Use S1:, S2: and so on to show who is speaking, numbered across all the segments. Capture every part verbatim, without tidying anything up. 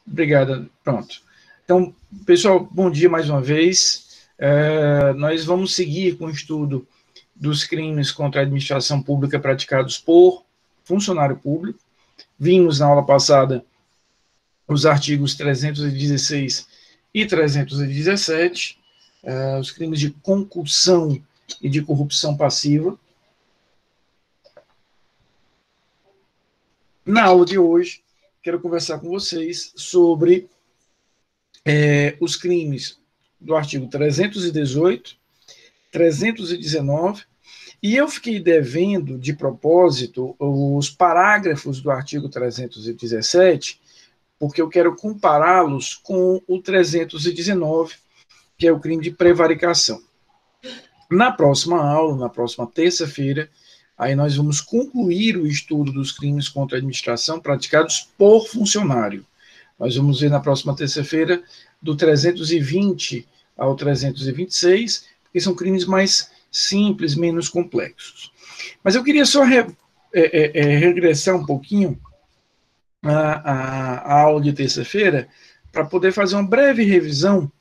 S1: Obrigado. Pronto. Então, pessoal, bom dia mais uma vez. É, nós vamos seguir com o estudo dos crimes contra a administração pública praticados por funcionário público. Vimos na aula passada os artigos trezentos e dezesseis e trezentos e dezessete, é, os crimes de concussão e de corrupção passiva. Na aula de hoje, quero conversar com vocês sobre é, os crimes do artigo trezentos e dezoito, trezentos e dezenove, e eu fiquei devendo, de propósito, os parágrafos do artigo trezentos e dezessete, porque eu quero compará-los com o trezentos e dezenove, que é o crime de prevaricação. Na próxima aula, na próxima terça-feira, aí nós vamos concluir o estudo dos crimes contra a administração praticados por funcionário. Nós vamos ver na próxima terça-feira do trezentos e vinte ao trezentos e vinte e seis, porque são crimes mais simples, menos complexos. Mas eu queria só re, é, é, é, regressar um pouquinho à, à, à aula de terça-feira para poder fazer uma breve revisão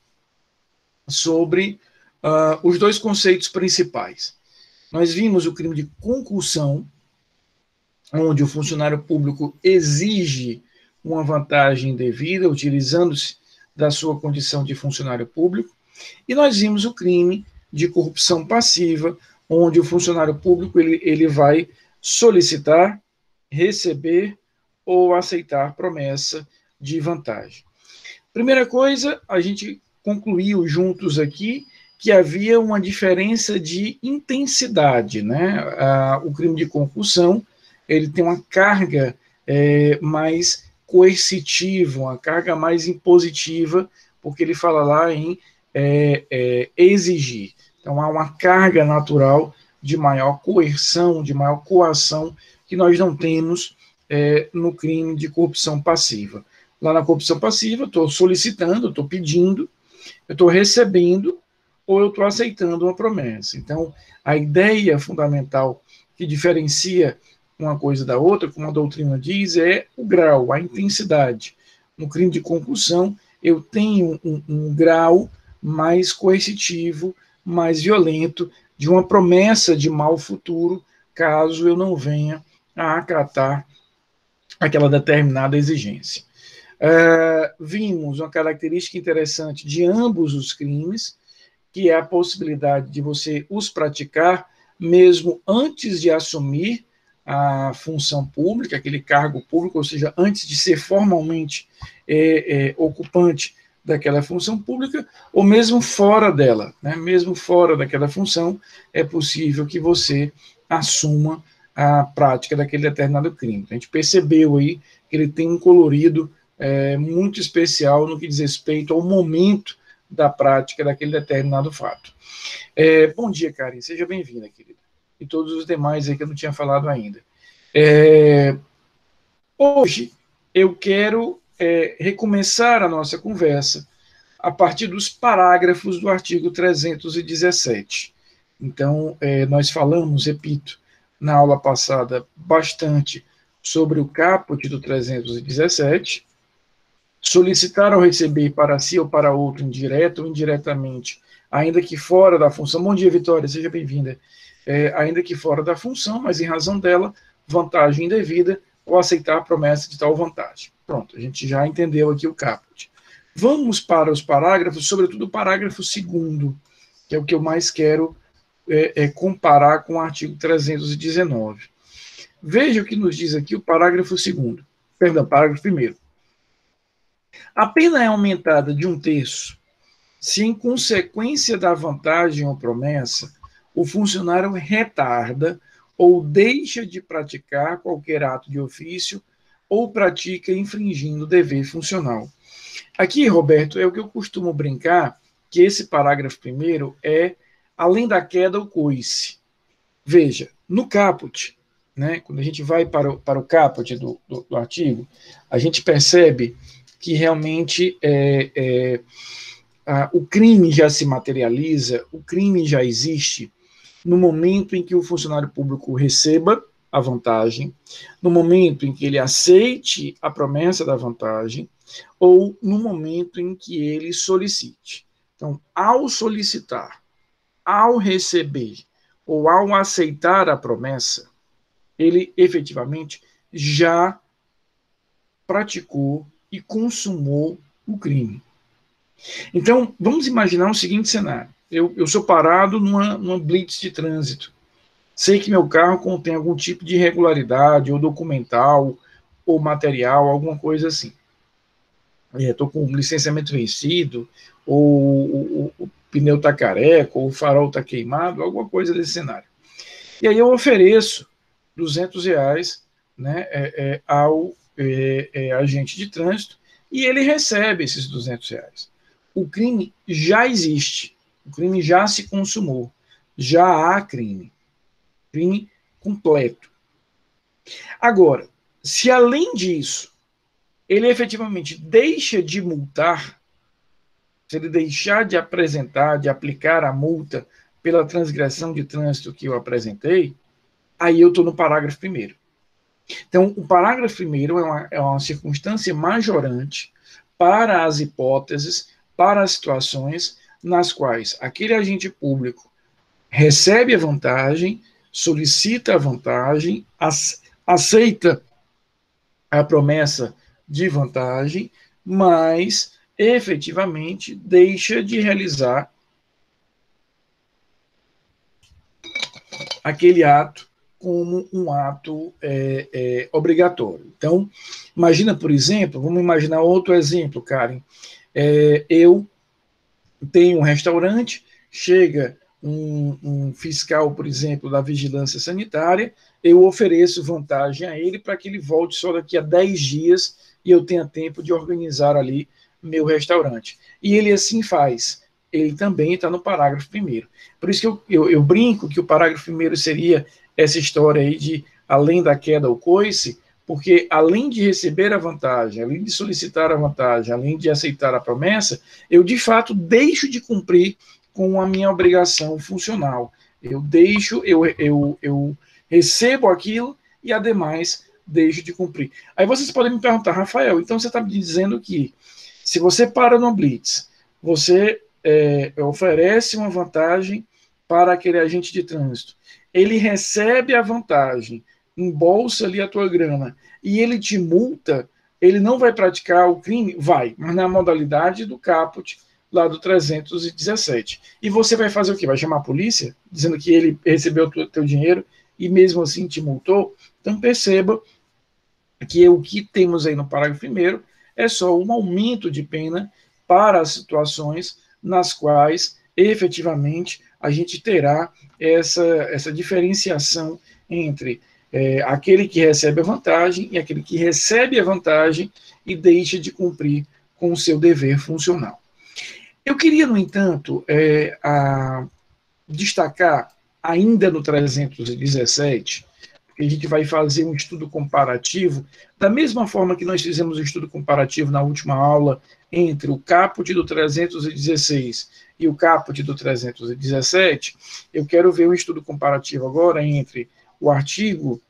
S1: sobre uh, os dois conceitos principais. Nós vimos o crime de concussão, onde o funcionário público exige uma vantagem devida, utilizando-se da sua condição de funcionário público, e nós vimos o crime de corrupção passiva, onde o funcionário público ele, ele vai solicitar, receber ou aceitar promessa de vantagem. Primeira coisa, a gente concluiu juntos aqui que havia uma diferença de intensidade, né? Ah, o crime de concussão, ele tem uma carga é, mais coercitiva, uma carga mais impositiva, porque ele fala lá em é, é, exigir. Então, há uma carga natural de maior coerção, de maior coação, que nós não temos é, no crime de corrupção passiva. Lá na corrupção passiva, eu estou solicitando, estou pedindo, eu estou recebendo, ou eu estou aceitando uma promessa. Então, a ideia fundamental que diferencia uma coisa da outra, como a doutrina diz, é o grau, a intensidade. No crime de concussão, eu tenho um, um grau mais coercitivo, mais violento, de uma promessa de mal futuro, caso eu não venha a acatar aquela determinada exigência. Uh, vimos uma característica interessante de ambos os crimes, que é a possibilidade de você os praticar mesmo antes de assumir a função pública, aquele cargo público, ou seja, antes de ser formalmente é, é, ocupante daquela função pública, ou mesmo fora dela, né? Mesmo fora daquela função, é possível que você assuma a prática daquele determinado crime. A gente percebeu aí que ele tem um colorido é, muito especial no que diz respeito ao momento da prática daquele determinado fato. É, bom dia, Karen, seja bem-vinda, querida. E todos os demais aí que eu não tinha falado ainda. É, hoje, eu quero é, recomeçar a nossa conversa a partir dos parágrafos do artigo trezentos e dezessete. Então, é, nós falamos, repito, na aula passada, bastante sobre o caput do trezentos e dezessete, solicitar ou receber para si ou para outro, indireto ou indiretamente, ainda que fora da função. Bom dia, Vitória, seja bem-vinda. É, ainda que fora da função, mas em razão dela, vantagem indevida, ou aceitar a promessa de tal vantagem. Pronto, a gente já entendeu aqui o caput. Vamos para os parágrafos, sobretudo o parágrafo segundo, que é o que eu mais quero é, é, comparar com o artigo trezentos e dezenove. Veja o que nos diz aqui o parágrafo segundo, perdão, parágrafo primeiro. A pena é aumentada de um terço se, em consequência da vantagem ou promessa, o funcionário retarda ou deixa de praticar qualquer ato de ofício ou pratica infringindo o dever funcional. Aqui, Roberto, é o que eu costumo brincar, que esse parágrafo primeiro é além da queda, o coice. Veja, no caput, né, quando a gente vai para o, para o caput do, do, do artigo, a gente percebe que realmente é, é, a, o crime já se materializa, o crime já existe no momento em que o funcionário público receba a vantagem, no momento em que ele aceite a promessa da vantagem, ou no momento em que ele solicite. Então, ao solicitar, ao receber ou ao aceitar a promessa, ele efetivamente já praticou e consumou o crime. Então, vamos imaginar o seguinte cenário. Eu, eu sou parado numa, numa blitz de trânsito. Sei que meu carro contém algum tipo de irregularidade, ou documental, ou material, alguma coisa assim. Estou é, com o licenciamento vencido, ou o, o, o pneu está careca, ou o farol está queimado, alguma coisa desse cenário. E aí eu ofereço duzentos reais, né, é, é, ao é, é, agente de trânsito, e ele recebe esses duzentos reais. O crime já existe, o crime já se consumou, já há crime, crime completo. Agora, se além disso, ele efetivamente deixa de multar, se ele deixar de apresentar, de aplicar a multa pela transgressão de trânsito que eu apresentei, aí eu estou no parágrafo primeiro. Então, o parágrafo primeiro é uma, é uma circunstância majorante para as hipóteses, para as situações nas quais aquele agente público recebe a vantagem, solicita a vantagem, aceita a promessa de vantagem, mas efetivamente deixa de realizar aquele ato como um ato é, é, obrigatório. Então, imagina, por exemplo, vamos imaginar outro exemplo, Karen. É, eu tenho um restaurante, chega um, um fiscal, por exemplo, da vigilância sanitária, eu ofereço vantagem a ele para que ele volte só daqui a dez dias e eu tenha tempo de organizar ali meu restaurante. E ele assim faz. Ele também está no parágrafo primeiro. Por isso que eu, eu, eu brinco que o parágrafo primeiro seria essa história aí de além da queda ao coice, porque além de receber a vantagem, além de solicitar a vantagem, além de aceitar a promessa, eu de fato deixo de cumprir com a minha obrigação funcional. Eu deixo, eu, eu, eu recebo aquilo e, ademais, deixo de cumprir. Aí vocês podem me perguntar, Rafael, então você está me dizendo que se você para no blitz, você é, oferece uma vantagem para aquele agente de trânsito, ele recebe a vantagem, embolsa ali a tua grana e ele te multa, ele não vai praticar o crime? Vai, mas na modalidade do caput lá do trezentos e dezessete. E você vai fazer o quê? Vai chamar a polícia, dizendo que ele recebeu o teu dinheiro e mesmo assim te multou? Então perceba que o que temos aí no parágrafo primeiro é só um aumento de pena para as situações nas quais efetivamente a gente terá essa, essa diferenciação entre é, aquele que recebe a vantagem e aquele que recebe a vantagem e deixa de cumprir com o seu dever funcional. Eu queria, no entanto, é, a, destacar, ainda no trezentos e dezessete, que a gente vai fazer um estudo comparativo, da mesma forma que nós fizemos um estudo comparativo na última aula entre o caput do trezentos e dezesseis e o caput do trezentos e dezessete, eu quero ver um estudo comparativo agora entre o artigo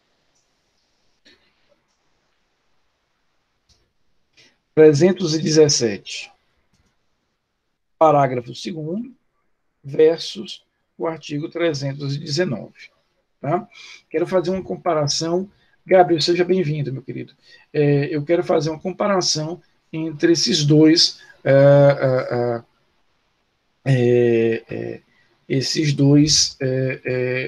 S1: trezentos e dezessete, parágrafo segundo, versus o artigo trezentos e dezenove. Tá? Quero fazer uma comparação. Gabriel, seja bem-vindo, meu querido. É, eu quero fazer uma comparação entre esses dois, uh, uh, uh, é, é, esses dois é, é,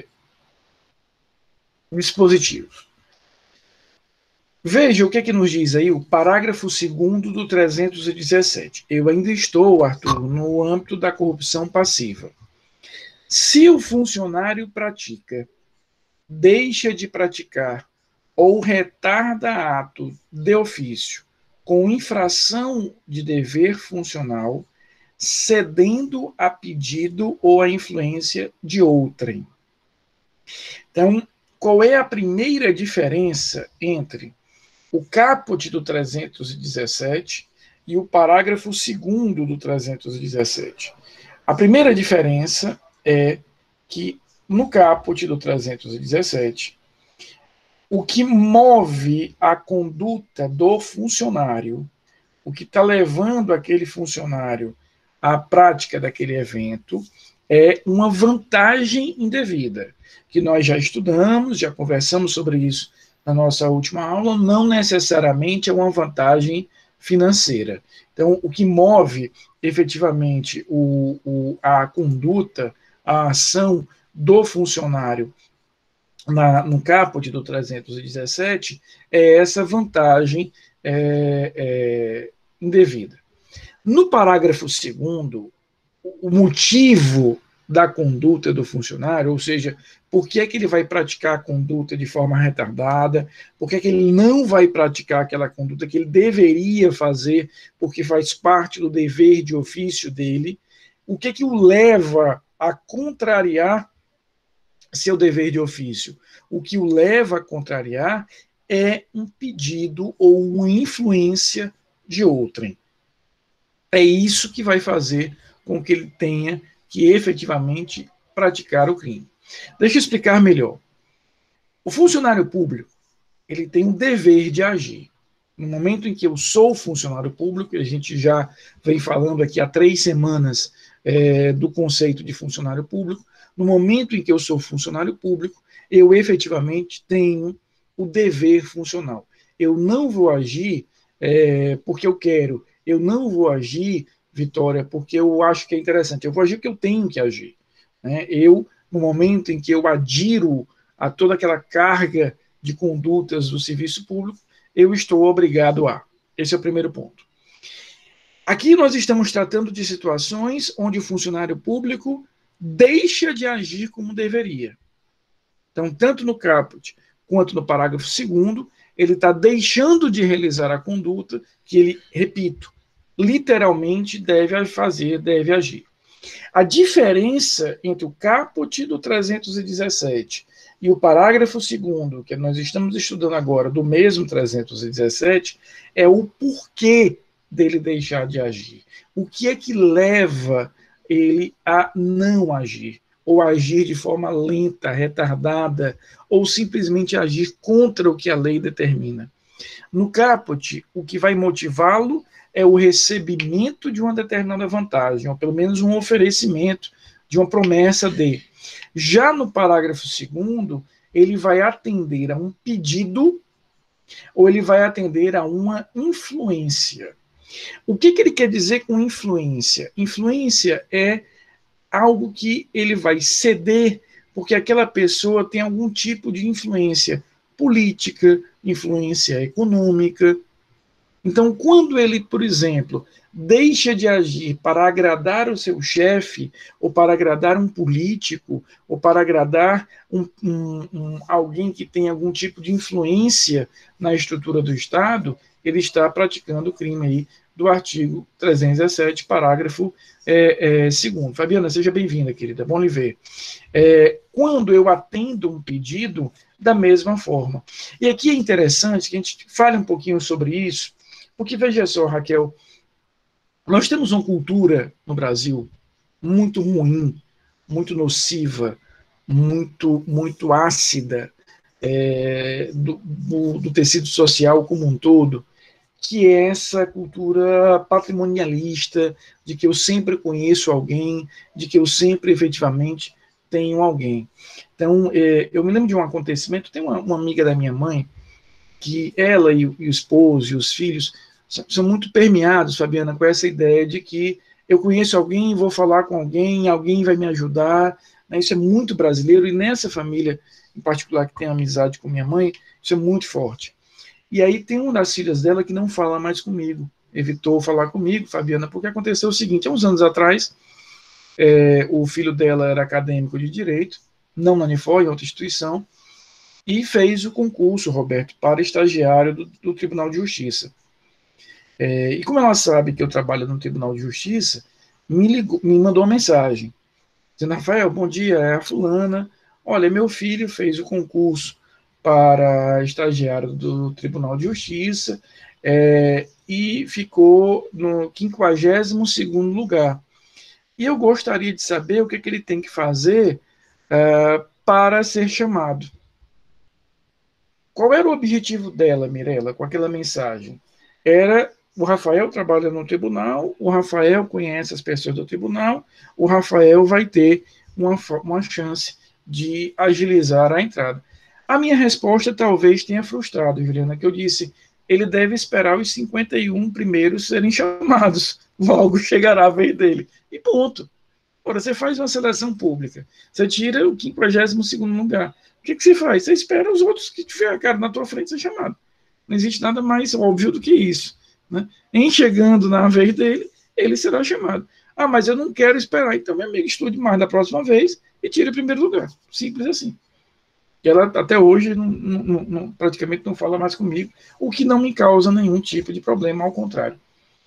S1: dispositivos. Veja o que é que nos diz aí o parágrafo segundo do trezentos e dezessete. Eu ainda estou, Arthur, no âmbito da corrupção passiva. Se o funcionário pratica, deixa de praticar ou retarda ato de ofício com infração de dever funcional, cedendo a pedido ou a influência de outrem. Então, qual é a primeira diferença entre o caput do trezentos e dezessete e o parágrafo segundo do trezentos e dezessete? A primeira diferença é que no caput do trezentos e dezessete, o que move a conduta do funcionário, o que está levando aquele funcionário à prática daquele evento, é uma vantagem indevida, que nós já estudamos, já conversamos sobre isso na nossa última aula, não necessariamente é uma vantagem financeira. Então, o que move efetivamente o, o, a conduta, a ação do funcionário na, no caput do trezentos e dezessete é essa vantagem é, é, indevida. No parágrafo segundo, o motivo da conduta do funcionário, ou seja, por que é que ele vai praticar a conduta de forma retardada, por que é que ele não vai praticar aquela conduta que ele deveria fazer, porque faz parte do dever de ofício dele, o que é que o leva a contrariar seu dever de ofício? O que o leva a contrariar é um pedido ou uma influência de outrem. É isso que vai fazer com que ele tenha que efetivamente praticar o crime. Deixa eu explicar melhor. O funcionário público, ele tem um dever de agir. No momento em que eu sou funcionário público, a gente já vem falando aqui há três semanas é, do conceito de funcionário público, no momento em que eu sou funcionário público, eu efetivamente tenho o dever funcional. Eu não vou agir é, porque eu quero, eu não vou agir, Vitória, porque eu acho que é interessante, eu vou agir porque eu tenho que agir. Né? Eu, no momento em que eu adiro a toda aquela carga de condutas do serviço público, eu estou obrigado a. Esse é o primeiro ponto. Aqui nós estamos tratando de situações onde o funcionário público deixa de agir como deveria. Então, tanto no caput quanto no parágrafo segundo, ele está deixando de realizar a conduta que ele, repito, literalmente deve fazer, deve agir. A diferença entre o caput do trezentos e dezessete e o parágrafo segundo, que nós estamos estudando agora, do mesmo trezentos e dezessete, é o porquê dele deixar de agir. O que é que leva ele a não agir? Ou agir de forma lenta, retardada, ou simplesmente agir contra o que a lei determina. No caput, o que vai motivá-lo é o recebimento de uma determinada vantagem, ou pelo menos um oferecimento de uma promessa de. Já no parágrafo segundo, ele vai atender a um pedido ou ele vai atender a uma influência. O que, que ele quer dizer com influência? Influência é algo que ele vai ceder porque aquela pessoa tem algum tipo de influência política, influência econômica. Então, quando ele, por exemplo, deixa de agir para agradar o seu chefe, ou para agradar um político, ou para agradar um, um, um, alguém que tem algum tipo de influência na estrutura do Estado, ele está praticando o crime aí do artigo trezentos e dezessete, parágrafo é, é, segundo. Fabiana, seja bem-vinda, querida, bom lhe ver. É, quando eu atendo um pedido, da mesma forma. E aqui é interessante que a gente fale um pouquinho sobre isso, porque, veja só, Raquel, nós temos uma cultura no Brasil muito ruim, muito nociva, muito, muito ácida é, do, do, do tecido social como um todo, que é essa cultura patrimonialista, de que eu sempre conheço alguém, de que eu sempre efetivamente tenho alguém. Então, é, eu me lembro de um acontecimento, tem uma, uma amiga da minha mãe, que ela e o, e o esposo e os filhos são muito permeados, Fabiana, com essa ideia de que eu conheço alguém, vou falar com alguém, alguém vai me ajudar. Né? Isso é muito brasileiro, e nessa família, em particular, que tem amizade com minha mãe, isso é muito forte. E aí tem uma das filhas dela que não fala mais comigo, evitou falar comigo, Fabiana, porque aconteceu o seguinte, há uns anos atrás, é, o filho dela era acadêmico de Direito, não na Unifor, em outra instituição, e fez o concurso, Roberto, para estagiário do, do Tribunal de Justiça. É, e como ela sabe que eu trabalho no Tribunal de Justiça, me, ligou, me mandou uma mensagem, dizendo, Rafael, bom dia, é a fulana, olha, meu filho fez o concurso para estagiário do Tribunal de Justiça é, e ficou no quinquagésimo segundo lugar. E eu gostaria de saber o que, que ele tem que fazer é, para ser chamado. qual era o objetivo dela, Mirella, com aquela mensagem? Era o Rafael trabalha no tribunal, o Rafael conhece as pessoas do tribunal, o Rafael vai ter uma, uma chance de agilizar a entrada. A minha resposta talvez tenha frustrado, Juliana, que eu disse, ele deve esperar os cinquenta e um primeiros serem chamados, logo chegará a vez dele. E ponto. Ora, você faz uma seleção pública, você tira o quinquagésimo segundo lugar. O que, que você faz? Você espera os outros que tiver a cara na tua frente ser chamado. Não existe nada mais óbvio do que isso. Né? Em chegando na vez dele, ele será chamado. Ah, mas eu não quero esperar. Então, meu amigo, estude mais da próxima vez e tire o primeiro lugar. Simples assim. E ela até hoje não, não, não, praticamente não fala mais comigo, o que não me causa nenhum tipo de problema, ao contrário.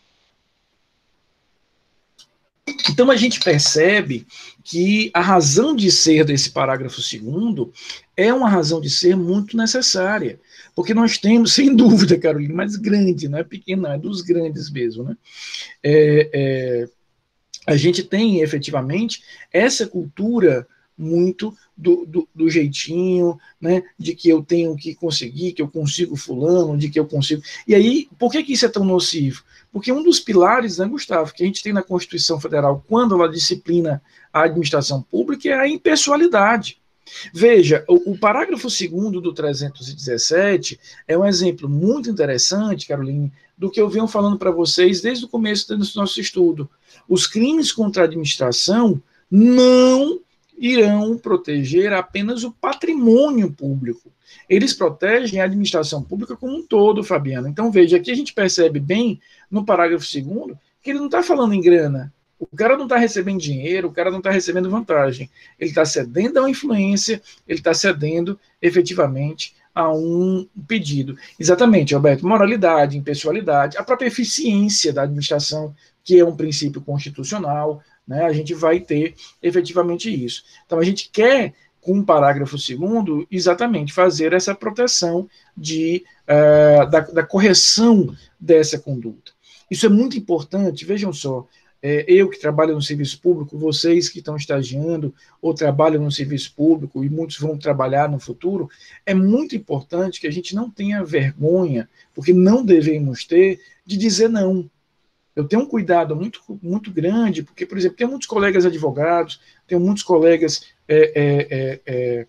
S1: Então a gente percebe que a razão de ser desse parágrafo segundo é uma razão de ser muito necessária, porque nós temos, sem dúvida, Carolina, mas grande, não é pequena, é dos grandes mesmo, né? É, é, a gente tem efetivamente essa cultura muito do, do, do jeitinho, né, de que eu tenho que conseguir, que eu consigo fulano, de que eu consigo... E aí, por que, que isso é tão nocivo? Porque um dos pilares, né, Gustavo, que a gente tem na Constituição Federal, quando ela disciplina a administração pública, é a impessoalidade. Veja, o, o parágrafo segundo do trezentos e dezessete é um exemplo muito interessante, Caroline, do que eu venho falando para vocês desde o começo do nosso estudo. Os crimes contra a administração não irão proteger apenas o patrimônio público. Eles protegem a administração pública como um todo, Fabiano. Então, veja, aqui a gente percebe bem, no parágrafo segundo, que ele não está falando em grana. O cara não está recebendo dinheiro, o cara não está recebendo vantagem. Ele está cedendo a uma influência, ele está cedendo, efetivamente, a um pedido. Exatamente, Roberto. Moralidade, impessoalidade, a própria eficiência da administração, que é um princípio constitucional, né, a gente vai ter efetivamente isso. Então, a gente quer, com o parágrafo segundo, exatamente fazer essa proteção de, uh, da, da correção dessa conduta. Isso é muito importante, vejam só, é, eu que trabalho no serviço público, vocês que estão estagiando ou trabalham no serviço público, e muitos vão trabalhar no futuro, é muito importante que a gente não tenha vergonha, porque não devemos ter, de dizer não. Eu tenho um cuidado muito, muito grande, porque, por exemplo, tenho muitos colegas advogados, tenho muitos colegas, é, é, é,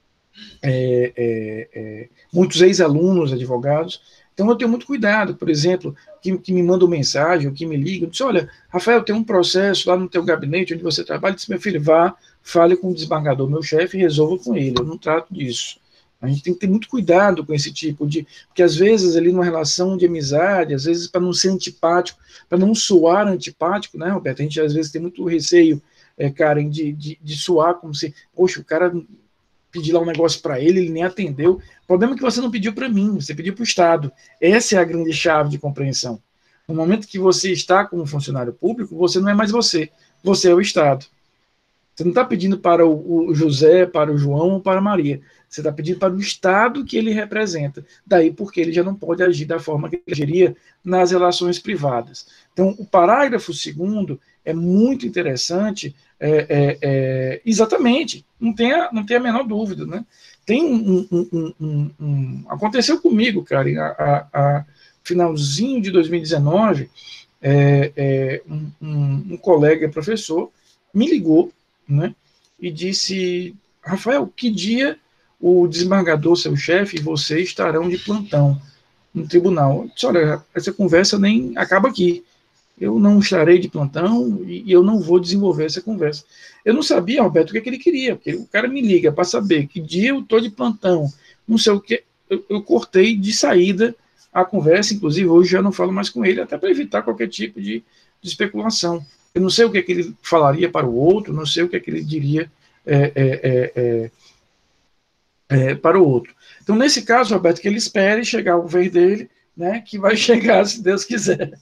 S1: é, é, é, muitos ex-alunos advogados, então eu tenho muito cuidado, por exemplo, que, que me mandam mensagem, ou que me ligam, diz, olha, Rafael, tem um processo lá no teu gabinete onde você trabalha, diz, meu filho, vá, fale com o desembargador, meu chefe, e resolva com ele, eu não trato disso. A gente tem que ter muito cuidado com esse tipo de... Porque, às vezes, ali numa relação de amizade, às vezes, para não ser antipático, para não soar antipático, né, Roberto? A gente, às vezes, tem muito receio, é, Karen, de, de, de soar como se... Poxa, o cara pediu lá um negócio para ele, ele nem atendeu. O problema é que você não pediu para mim, você pediu para o Estado. Essa é a grande chave de compreensão. No momento que você está como funcionário público, você não é mais você. Você é o Estado. Você não está pedindo para o, o José, para o João ou para a Maria. Você está pedindo para o Estado que ele representa. Daí porque ele já não pode agir da forma que ele agiria nas relações privadas. Então, o parágrafo segundo é muito interessante, é, é, é, exatamente, não tem, a, não tem a menor dúvida. Né? Tem um, um, um, um, um aconteceu comigo, cara, a, a, a finalzinho de dois mil e dezenove, é, é, um, um, um colega professor me ligou, né, e disse, Rafael, que dia o desembargador, seu chefe, e você estarão de plantão no tribunal? Eu disse, olha, essa conversa nem acaba aqui. Eu não estarei de plantão e eu não vou desenvolver essa conversa. Eu não sabia, Roberto, o que, é que ele queria, porque o cara me liga para saber que dia eu estou de plantão, não sei o que. Eu, eu cortei de saída a conversa, inclusive hoje já não falo mais com ele, até para evitar qualquer tipo de, de especulação. Eu não sei o que, é que ele falaria para o outro, não sei o que, é que ele diria é, é, é, é, para o outro. Então, nesse caso, Roberto, que ele espere chegar o vez dele, né, que vai chegar, se Deus quiser.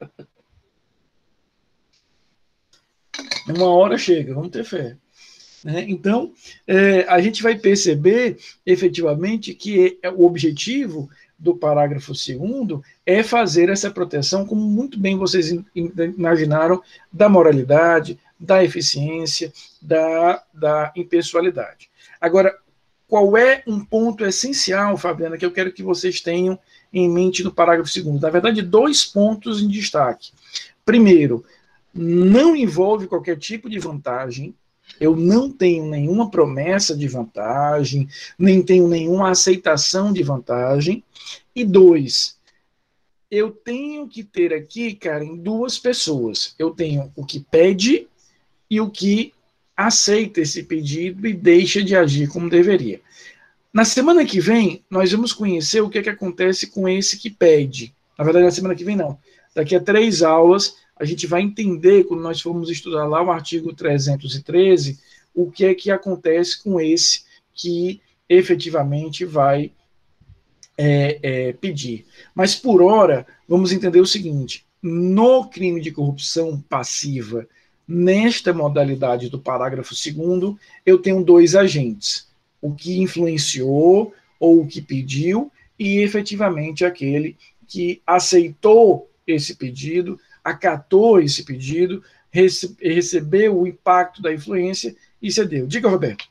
S1: Uma hora chega, vamos ter fé. Né? Então, é, a gente vai perceber, efetivamente, que é, o objetivo do parágrafo segundo é fazer essa proteção, como muito bem vocês imaginaram, da moralidade, da eficiência, da, da impessoalidade. Agora, qual é um ponto essencial, Fabiana, que eu quero que vocês tenham em mente no parágrafo segundo? Na verdade, dois pontos em destaque. Primeiro, não envolve qualquer tipo de vantagem. Eu não tenho nenhuma promessa de vantagem, nem tenho nenhuma aceitação de vantagem. E dois, eu tenho que ter aqui, cara, em duas pessoas. Eu tenho o que pede e o que aceita esse pedido e deixa de agir como deveria. Na semana que vem, nós vamos conhecer o que, é que acontece com esse que pede. Na verdade, na semana que vem, não. Daqui a três aulas, a gente vai entender, quando nós formos estudar lá o artigo trezentos e treze, o que é que acontece com esse que efetivamente vai é, é, pedir. Mas, por hora, vamos entender o seguinte: no crime de corrupção passiva, nesta modalidade do parágrafo segundo, eu tenho dois agentes: o que influenciou ou o que pediu, e efetivamente aquele que aceitou esse pedido, acatou esse pedido, rece recebeu o impacto da influência e cedeu. Diga, Roberto.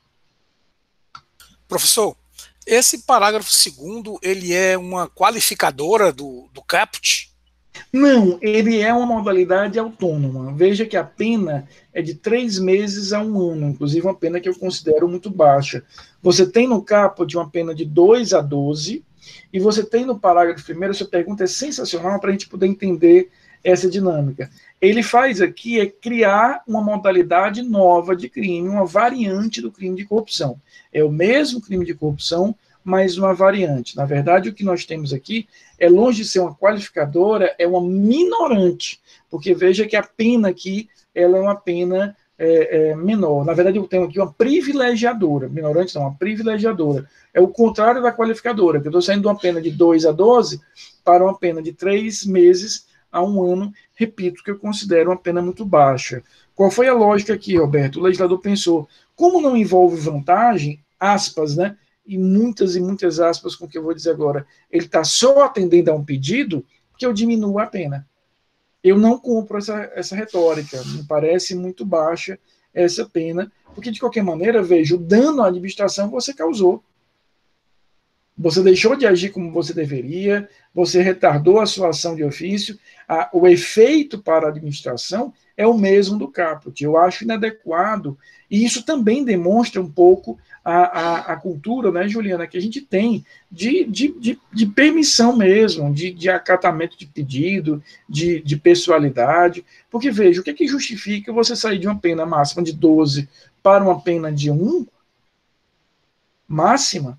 S2: Professor, esse parágrafo segundo, ele é uma qualificadora do, do caput?
S1: Não, ele é uma modalidade autônoma. Veja que a pena é de três meses a um ano, inclusive uma pena que eu considero muito baixa. Você tem no caput uma pena de dois a doze, e você tem no parágrafo primeiro, essa pergunta é sensacional para a gente poder entender essa dinâmica. Ele faz aqui é criar uma modalidade nova de crime, uma variante do crime de corrupção. É o mesmo crime de corrupção, mas uma variante. Na verdade, o que nós temos aqui é, longe de ser uma qualificadora, é uma minorante, porque veja que a pena aqui ela é uma pena é, é, menor. Na verdade, eu tenho aqui uma privilegiadora, minorante não, uma privilegiadora. É o contrário da qualificadora, que eu estou saindo de uma pena de dois a doze para uma pena de três meses a um ano, repito, que eu considero uma pena muito baixa. Qual foi a lógica aqui, Roberto? O legislador pensou, como não envolve vantagem, aspas, né? E muitas e muitas aspas com o que eu vou dizer agora, ele está só atendendo a um pedido, que eu diminuo a pena. Eu não compro essa, essa retórica, me parece muito baixa essa pena, porque de qualquer maneira, veja, o dano à administração você causou. Você deixou de agir como você deveria, você retardou a sua ação de ofício, a, o efeito para a administração é o mesmo do caput. Eu acho inadequado, e isso também demonstra um pouco a, a, a cultura, né, Juliana, que a gente tem de, de, de, de permissão mesmo, de, de acatamento de pedido, de, de pessoalidade, porque veja, o que é que justifica você sair de uma pena máxima de doze para uma pena de um máxima,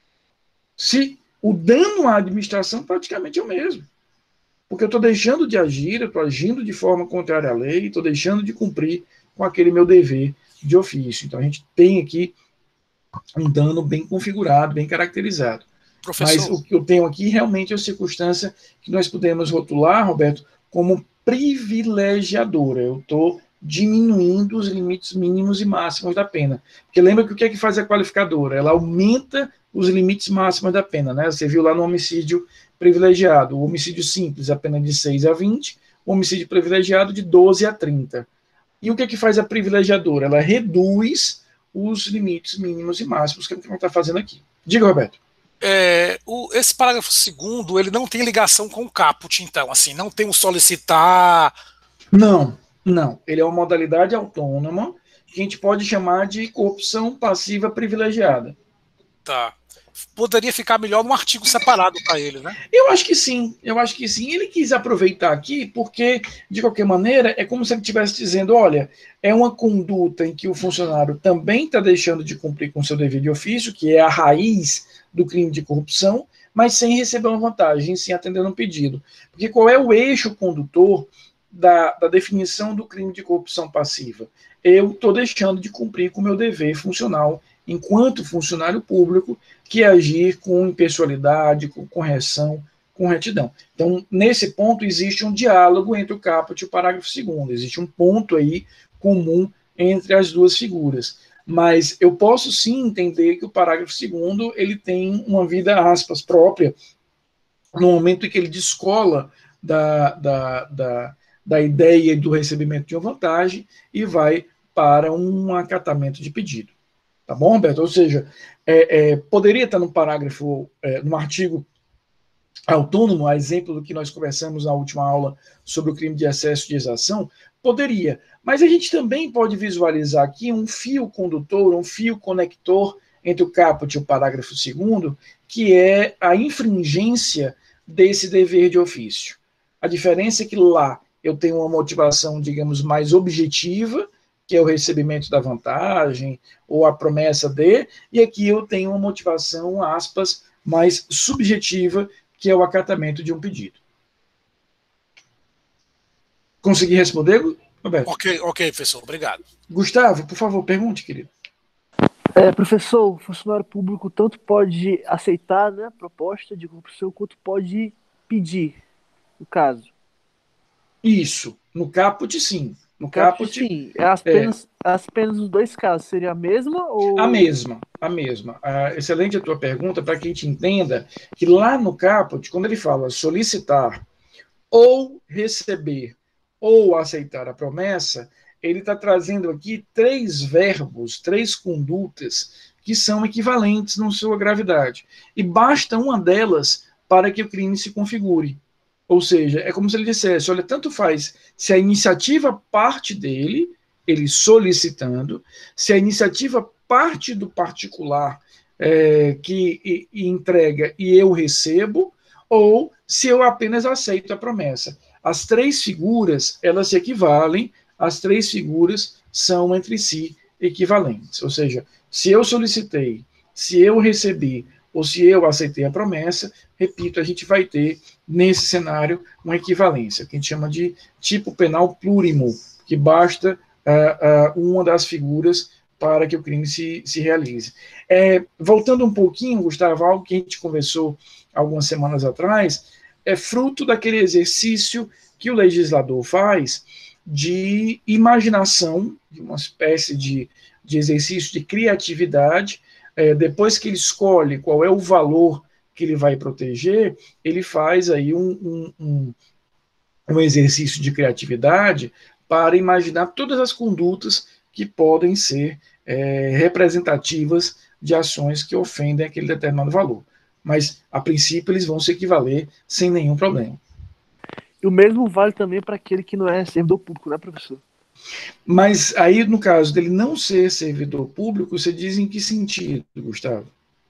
S1: se o dano à administração praticamente é o mesmo? Porque eu estou deixando de agir, eu estou agindo de forma contrária à lei, estou deixando de cumprir com aquele meu dever de ofício. Então a gente tem aqui um dano bem configurado, bem caracterizado. Professor. Mas o que eu tenho aqui realmente é a circunstância que nós podemos rotular, Roberto, como privilegiadora. Eu estou diminuindo os limites mínimos e máximos da pena. Porque lembra que o que é que faz a qualificadora? Ela aumenta os limites máximos da pena, né? Você viu lá no homicídio privilegiado, o homicídio simples, a pena de seis a vinte, o homicídio privilegiado de doze a trinta. E o que é que faz a privilegiadora? Ela reduz os limites mínimos e máximos, que é o que ela está fazendo aqui. Diga, Roberto.
S2: É, o, esse parágrafo segundo, ele não tem ligação com o caput, então, assim, não tem um solicitar...
S1: Não, não. Ele é uma modalidade autônoma que a gente pode chamar de corrupção passiva privilegiada.
S2: Tá. Poderia ficar melhor num artigo separado para ele, né?
S1: Eu acho que sim, eu acho que sim. Ele quis aproveitar aqui porque, de qualquer maneira, é como se ele estivesse dizendo, olha, é uma conduta em que o funcionário também está deixando de cumprir com seu dever de ofício, que é a raiz do crime de corrupção, mas sem receber uma vantagem, sem atendendo um pedido. Porque qual é o eixo condutor da, da definição do crime de corrupção passiva? Eu estou deixando de cumprir com o meu dever funcional enquanto funcionário público, que é agir com impessoalidade, com correção, com retidão. Então, nesse ponto, existe um diálogo entre o caput e o parágrafo segundo. Existe um ponto aí comum entre as duas figuras. Mas eu posso sim entender que o parágrafo segundo ele tem uma vida, aspas, própria, no momento em que ele descola da, da, da, da ideia do recebimento de uma vantagem e vai para um acatamento de pedido. Tá bom, Roberto? Ou seja, é, é, poderia estar no parágrafo, é, no artigo autônomo, a exemplo do que nós conversamos na última aula sobre o crime de excesso de exação, poderia. Mas a gente também pode visualizar aqui um fio condutor, um fio conector entre o caput e o parágrafo segundo, que é a infringência desse dever de ofício. A diferença é que lá eu tenho uma motivação, digamos, mais objetiva, que é o recebimento da vantagem, ou a promessa de, e aqui eu tenho uma motivação, aspas, mais subjetiva, que é o acatamento de um pedido. Consegui responder, Roberto?
S2: Ok, ok, professor, obrigado.
S1: Gustavo, por favor, pergunte, querido.
S3: É, professor, o funcionário público tanto pode aceitar, né, a proposta de corrupção, quanto pode pedir, no caso.
S1: Isso. No caput, sim. No
S3: Caput,
S1: caput,
S3: sim. As penas, é, as penas nos dois casos seria a mesma ou...
S1: A mesma, a mesma. Ah, excelente a tua pergunta, para que a gente entenda que lá no caput, quando ele fala solicitar ou receber ou aceitar a promessa, ele está trazendo aqui três verbos, três condutas que são equivalentes na sua gravidade. E basta uma delas para que o crime se configure. Ou seja, é como se ele dissesse, olha, tanto faz se a iniciativa parte dele, ele solicitando, se a iniciativa parte do particular é, que e, e entrega e eu recebo, ou se eu apenas aceito a promessa. As três figuras, elas se equivalem, as três figuras são entre si equivalentes. Ou seja, se eu solicitei, se eu recebi, ou se eu aceitei a promessa, repito, a gente vai ter, nesse cenário, uma equivalência, que a gente chama de tipo penal plurimo, que basta uh, uh, uma das figuras para que o crime se, se realize. É, voltando um pouquinho, Gustavo, algo que a gente conversou algumas semanas atrás, é fruto daquele exercício que o legislador faz de imaginação, de uma espécie de, de exercício de criatividade. É, depois que ele escolhe qual é o valor que ele vai proteger, ele faz aí um, um, um, um exercício de criatividade para imaginar todas as condutas que podem ser é, representativas de ações que ofendem aquele determinado valor. Mas, a princípio, eles vão se equivaler sem nenhum problema.
S3: E o mesmo vale também para aquele que não é servidor público, né, professor?
S1: Mas aí, no caso dele não ser servidor público, você diz em que sentido, Gustavo?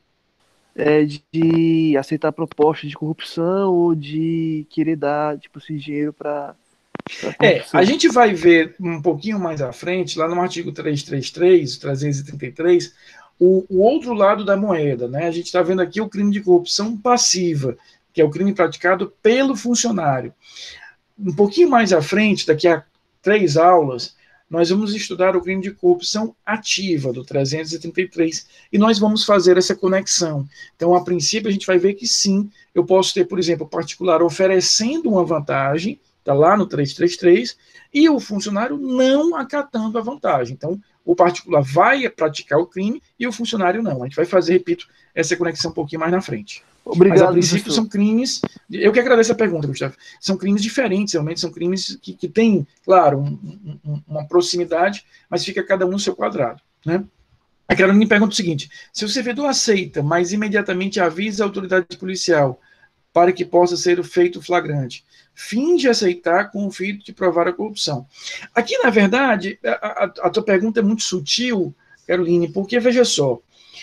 S3: É de, de aceitar proposta de corrupção ou de querer dar, tipo assim, dinheiro para...
S1: É, a gente vai ver um pouquinho mais à frente, lá no artigo trezentos e trinta e três, trezentos e trinta e três, o, o outro lado da moeda, né? A gente está vendo aqui o crime de corrupção passiva, que é o crime praticado pelo funcionário. Um pouquinho mais à frente, daqui a três aulas, nós vamos estudar o crime de corrupção ativa, do trezentos e trinta e três, e nós vamos fazer essa conexão. Então, a princípio, a gente vai ver que sim, eu posso ter, por exemplo, o particular oferecendo uma vantagem, está lá no trezentos e trinta e três, e o funcionário não acatando a vantagem. Então, o particular vai praticar o crime e o funcionário não. A gente vai fazer, repito, essa conexão um pouquinho mais na frente.
S3: Obrigado,
S1: mas a princípio
S3: professor.
S1: São crimes, eu que agradeço a pergunta, Gustavo, são crimes diferentes, realmente são crimes que, que têm, claro, um, um, uma proximidade, mas fica cada um no seu quadrado, né? A Carolina me pergunta o seguinte, se o servidor aceita, mas imediatamente avisa a autoridade policial para que possa ser feito flagrante, finge aceitar com o fim de provar a corrupção. Aqui, na verdade, a, a, a tua pergunta é muito sutil, Caroline, porque, veja só,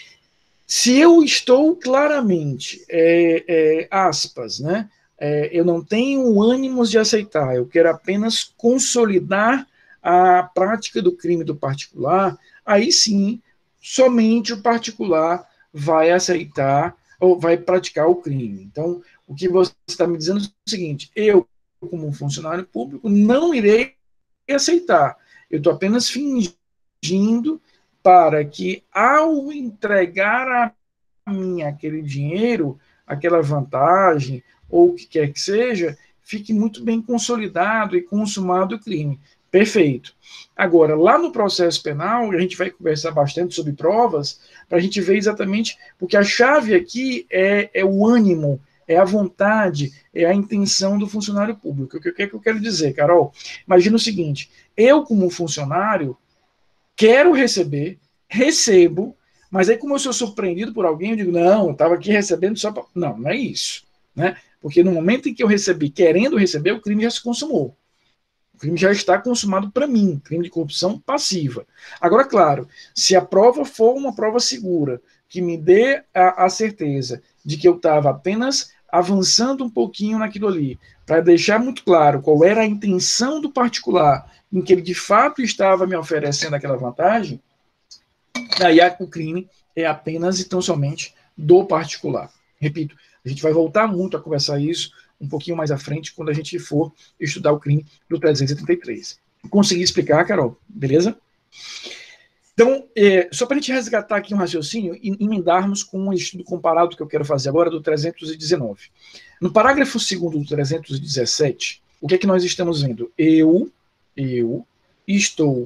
S1: se eu estou claramente, é, é, aspas, né, é, eu não tenho ânimos de aceitar, eu quero apenas consolidar a prática do crime do particular, aí sim, somente o particular vai aceitar ou vai praticar o crime. Então, o que você está me dizendo é o seguinte, eu, como funcionário público, não irei aceitar, eu estou apenas fingindo para que, ao entregar a mim aquele dinheiro, aquela vantagem, ou o que quer que seja, fique muito bem consolidado e consumado o crime. Perfeito. Agora, lá no processo penal, a gente vai conversar bastante sobre provas, para a gente ver exatamente, porque a chave aqui é, é o ânimo, é a vontade, é a intenção do funcionário público. O que, que, que eu quero dizer, Carol? Imagina o seguinte, eu, como funcionário, quero receber, recebo, Mas aí, como eu sou surpreendido por alguém, eu digo, não, eu estava aqui recebendo só para... Não, não é isso. Né? Porque no momento em que eu recebi, querendo receber, o crime já se consumou. O crime já está consumado para mim, crime de corrupção passiva. Agora, claro, se a prova for uma prova segura, que me dê a, a certeza de que eu estava apenas avançando um pouquinho naquilo ali, para deixar muito claro qual era a intenção do particular, em que ele de fato estava me oferecendo aquela vantagem, aí o crime é apenas e tão somente do particular. Repito, a gente vai voltar muito a conversar isso um pouquinho mais à frente, quando a gente for estudar o crime do trezentos e trinta e três. Consegui explicar, Carol? Beleza? Então, é, só para a gente resgatar aqui um raciocínio e emendarmos com um estudo comparado que eu quero fazer agora do trezentos e dezenove. No parágrafo segundo do trezentos e dezessete, o que é que nós estamos vendo? Eu, eu estou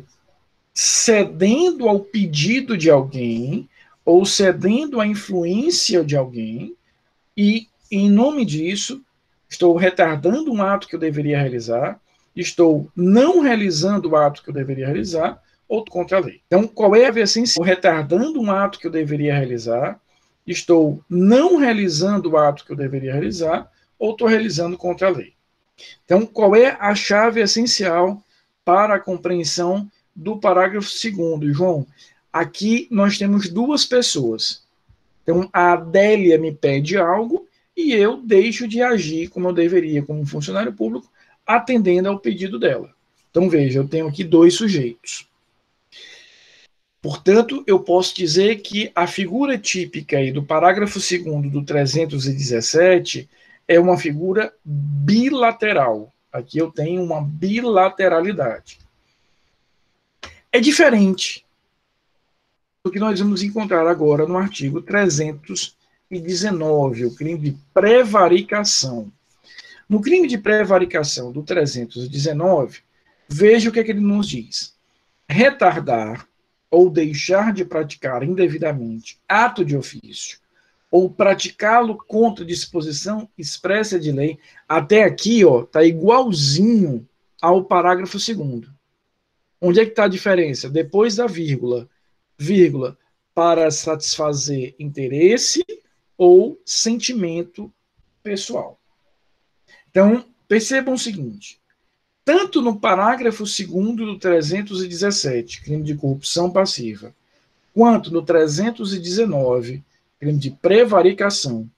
S1: cedendo ao pedido de alguém ou cedendo à influência de alguém e, em nome disso, estou retardando um ato que eu deveria realizar, estou não realizando o ato que eu deveria realizar, ou contra a lei. Então, qual é a versão? Estou retardando um ato que eu deveria realizar, estou não realizando o ato que eu deveria realizar, ou estou realizando contra a lei. Então, qual é a chave essencial para a compreensão do parágrafo segundo, João? Aqui nós temos duas pessoas. Então, a Adélia me pede algo e eu deixo de agir como eu deveria, como funcionário público, atendendo ao pedido dela. Então, veja, eu tenho aqui dois sujeitos. Portanto, eu posso dizer que a figura típica aí do parágrafo segundo do trezentos e dezessete é uma figura bilateral. Aqui eu tenho uma bilateralidade. É diferente do que nós vamos encontrar agora no artigo trezentos e dezenove, o crime de prevaricação. No crime de prevaricação do trezentos e dezenove, veja o que é que ele nos diz. Retardar ou deixar de praticar indevidamente ato de ofício, ou praticá-lo contra disposição expressa de lei, até aqui, ó, tá igualzinho ao parágrafo segundo. Onde é que está a diferença? Depois da vírgula, vírgula, para satisfazer interesse ou sentimento pessoal. Então, percebam o seguinte, tanto no parágrafo segundo do trezentos e dezessete, crime de corrupção passiva, quanto no trezentos e dezenove, crime de prevaricação,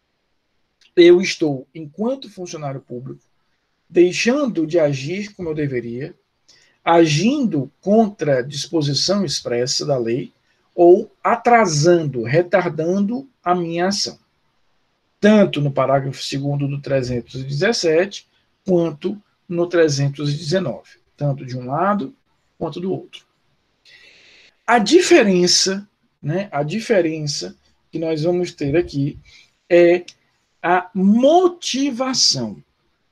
S1: eu estou, enquanto funcionário público, deixando de agir como eu deveria, agindo contra disposição expressa da lei ou atrasando, retardando a minha ação. Tanto no parágrafo segundo do trezentos e dezessete, quanto no trezentos e dezenove, tanto de um lado quanto do outro. A diferença, né, a diferença que nós vamos ter aqui é a motivação.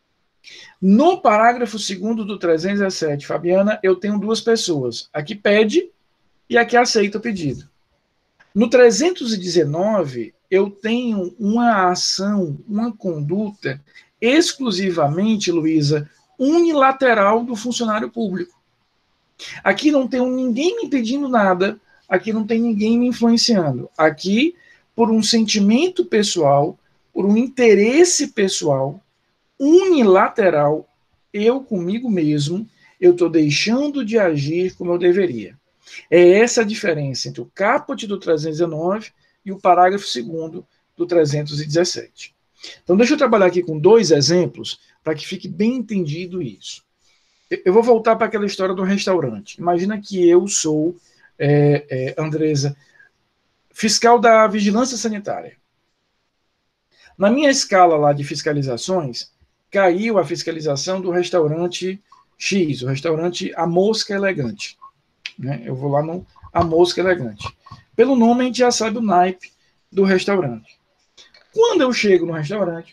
S1: No parágrafo segundo do trezentos e dezessete, Fabiana, eu tenho duas pessoas, a que pede e a que aceita o pedido. No trezentos e dezenove, eu tenho uma ação, uma conduta exclusivamente, Luísa, unilateral do funcionário público. Aqui não tem ninguém me pedindo nada, aqui não tem ninguém me influenciando. Aqui, por um sentimento pessoal, por um interesse pessoal, unilateral, eu comigo mesmo, eu estou deixando de agir como eu deveria. É essa a diferença entre o caput do trezentos e dezenove e o parágrafo segundo do trezentos e dezessete. Então, deixa eu trabalhar aqui com dois exemplos para que fique bem entendido isso. Eu vou voltar para aquela história do restaurante. Imagina que eu sou, é, é, Andresa, fiscal da vigilância sanitária. Na minha escala lá de fiscalizações, caiu a fiscalização do restaurante X, o restaurante A Mosca Elegante. Né? Eu vou lá no A Mosca Elegante. Pelo nome, a gente já sabe o naipe do restaurante. Quando eu chego no restaurante,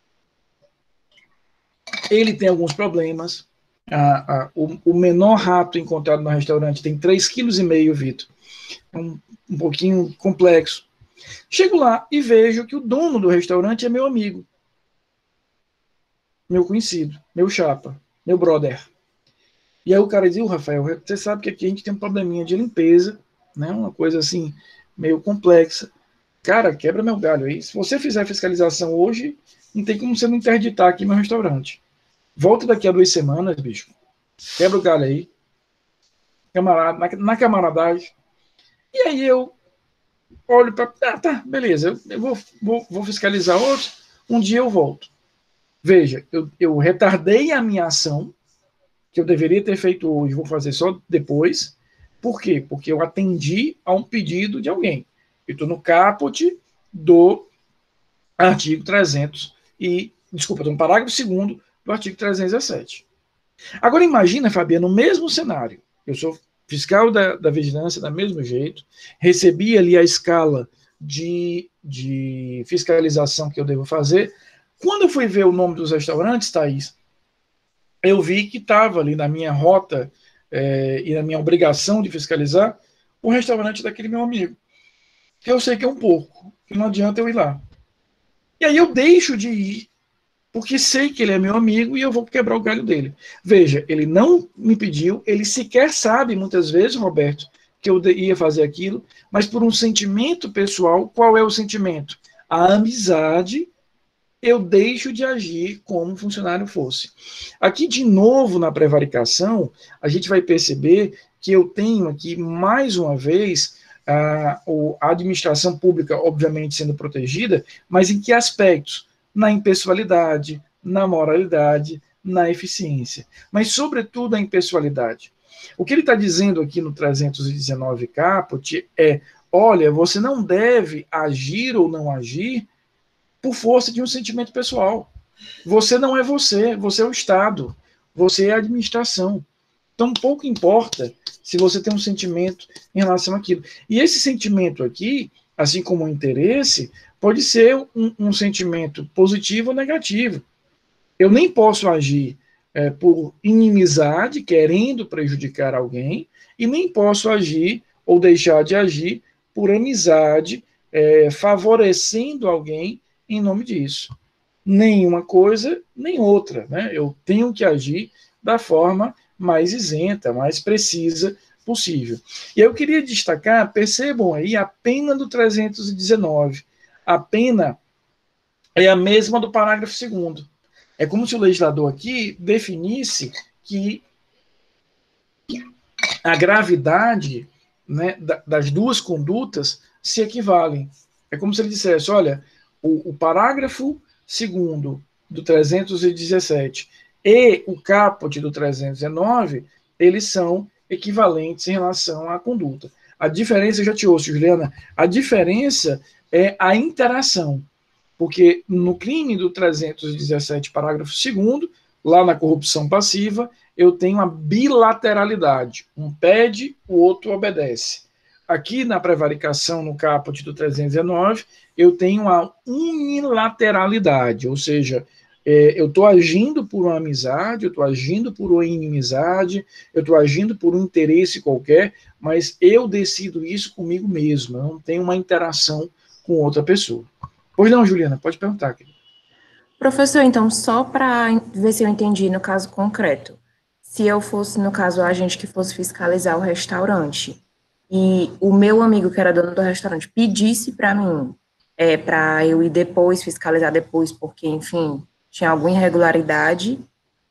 S1: ele tem alguns problemas. A, a, o, o menor rato encontrado no restaurante tem três vírgula cinco quilos, Vitor. Um, um pouquinho complexo. Chego lá e vejo que o dono do restaurante é meu amigo. Meu conhecido, meu chapa, meu brother. E aí o cara diz, oh, Rafael, você sabe que aqui a gente tem um probleminha de limpeza, né? Uma coisa assim, meio complexa. Cara, quebra meu galho aí. Se você fizer fiscalização hoje, não tem como você não interditar aqui meu restaurante. Volta daqui a duas semanas, bicho. Quebra o galho aí. Camarada, na, na camaradagem. E aí eu olho para... Ah, tá, beleza. Eu, eu vou, vou, vou fiscalizar outro. Um dia eu volto. Veja, eu, eu retardei a minha ação, que eu deveria ter feito hoje, vou fazer só depois. Por quê? Porque eu atendi a um pedido de alguém. Eu estou no caput do artigo trezentos e... Desculpa, estou no parágrafo segundo do artigo trezentos e dezessete. Agora imagina, Fabiano, no mesmo cenário. Eu sou fiscal da, da vigilância da mesmo jeito, recebi ali a escala de, de fiscalização que eu devo fazer. Quando eu fui ver o nome dos restaurantes, Thaís, eu vi que estava ali na minha rota é, e na minha obrigação de fiscalizar o restaurante daquele meu amigo, que eu sei que é um porco, que não adianta eu ir lá. E aí eu deixo de ir, porque sei que ele é meu amigo e eu vou quebrar o galho dele. Veja, ele não me pediu, ele sequer sabe, muitas vezes, Roberto, que eu ia fazer aquilo, mas por um sentimento pessoal. Qual é o sentimento? A amizade. Eu deixo de agir como funcionário fosse. Aqui, de novo, na prevaricação, a gente vai perceber que eu tenho aqui, mais uma vez, a, a administração pública, obviamente, sendo protegida, mas em que aspectos? Na impessoalidade, na moralidade, na eficiência. Mas, sobretudo, a impessoalidade. O que ele está dizendo aqui no trezentos e dezenove caput é, olha, você não deve agir ou não agir por força de um sentimento pessoal. Você não é você, você é o Estado, você é a administração. Então, pouco importa se você tem um sentimento em relação àquilo. E esse sentimento aqui, assim como o interesse, pode ser um, um sentimento positivo ou negativo. Eu nem posso agir é, por inimizade, querendo prejudicar alguém, e nem posso agir ou deixar de agir por amizade, é, favorecendo alguém em nome disso. Nem uma coisa, nem outra. Né? Eu tenho que agir da forma mais isenta, mais precisa possível. E eu queria destacar, percebam aí, a pena do trezentos e dezenove. A pena é a mesma do parágrafo segundo. É como se o legislador aqui definisse que a gravidade, né, das duas condutas se equivalem. É como se ele dissesse, olha, o, o parágrafo segundo do trezentos e dezessete e o caput do trezentos e dezenove, eles são equivalentes em relação à conduta. A diferença, eu já te ouço, Juliana, a diferença é a interação, porque no crime do trezentos e dezessete, parágrafo segundo, lá na corrupção passiva, eu tenho a bilateralidade, um pede, o outro obedece. Aqui na prevaricação, no caput do trezentos e dezenove, eu tenho a unilateralidade, ou seja, é, eu estou agindo por uma amizade, eu estou agindo por uma inimizade, eu estou agindo por um interesse qualquer, mas eu decido isso comigo mesmo, eu não tenho uma interação com outra pessoa. Pois não, Juliana, pode perguntar. Querido.
S4: Professor, então, só para ver se eu entendi no caso concreto, se eu fosse, no caso, a agente que fosse fiscalizar o restaurante, e o meu amigo, que era dono do restaurante, pedisse para mim, é, para eu ir depois, fiscalizar depois, porque, enfim, tinha alguma irregularidade,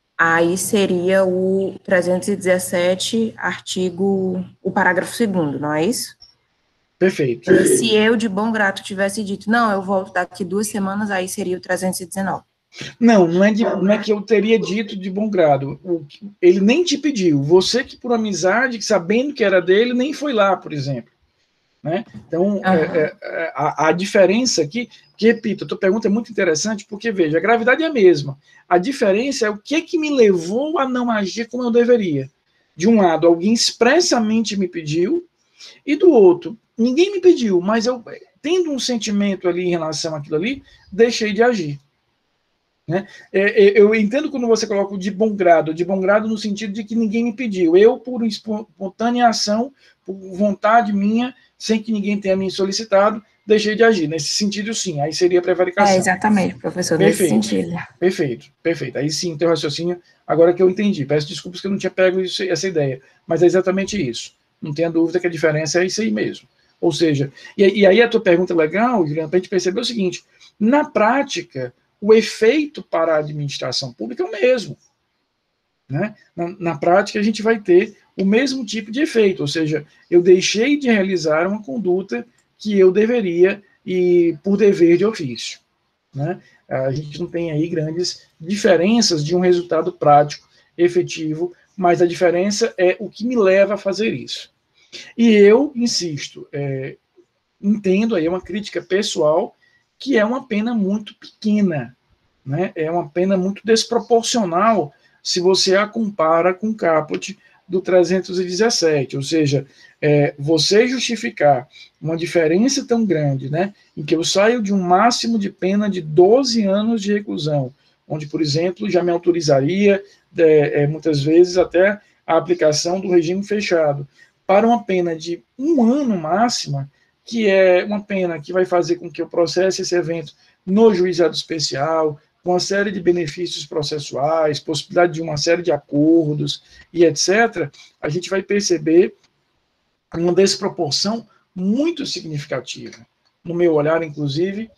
S4: aí seria o trezentos e dezessete, artigo, o parágrafo segundo, não é isso?
S1: Perfeito.
S4: E se eu, de bom grado, tivesse dito, não, eu volto daqui duas semanas, aí seria o trezentos e dezenove.
S1: Não, não é, de, não é que eu teria dito de bom grado. O, ele nem te pediu. Você que, por amizade, sabendo que era dele, nem foi lá, por exemplo. Né? Então, uhum. é, é, a, a diferença aqui, que, repito, a tua pergunta é muito interessante, porque, veja, a gravidade é a mesma. A diferença é o que, que me levou a não agir como eu deveria. De um lado, alguém expressamente me pediu, e do outro, ninguém me pediu, mas eu, tendo um sentimento ali em relação àquilo ali, deixei de agir. Né? Eu entendo quando você coloca o de bom grado, de bom grado no sentido de que ninguém me pediu. Eu, por espontânea ação, por vontade minha, sem que ninguém tenha me solicitado, deixei de agir. Nesse sentido, sim, aí seria prevaricação.
S4: É, exatamente, professor,
S1: perfeito,
S4: nesse sentido. Perfeito,
S1: perfeito. Aí sim, teu raciocínio, agora que eu entendi. Peço desculpas que eu não tinha pego isso, essa ideia, mas é exatamente isso. Não tenha dúvida que a diferença é isso aí mesmo. Ou seja, e, e aí a tua pergunta é legal, Juliana, para a gente perceber o seguinte, na prática, o efeito para a administração pública é o mesmo. Né? Na, na prática, a gente vai ter o mesmo tipo de efeito, ou seja, eu deixei de realizar uma conduta que eu deveria e por dever de ofício. Né? A gente não tem aí grandes diferenças de um resultado prático, efetivo, mas a diferença é o que me leva a fazer isso. E eu, insisto, é, entendo aí uma crítica pessoal que é uma pena muito pequena, né? É uma pena muito desproporcional se você a compara com o caput do trezentos e dezessete, ou seja, é, você justificar uma diferença tão grande, né, em que eu saio de um máximo de pena de doze anos de reclusão, onde, por exemplo, já me autorizaria, é, é, muitas vezes, até a aplicação do regime fechado, para uma pena de um ano máxima, que é uma pena que vai fazer com que eu processe esse evento no juizado especial, com uma série de benefícios processuais, possibilidade de uma série de acordos e etcétera, a gente vai perceber uma desproporção muito significativa. No meu olhar, inclusive,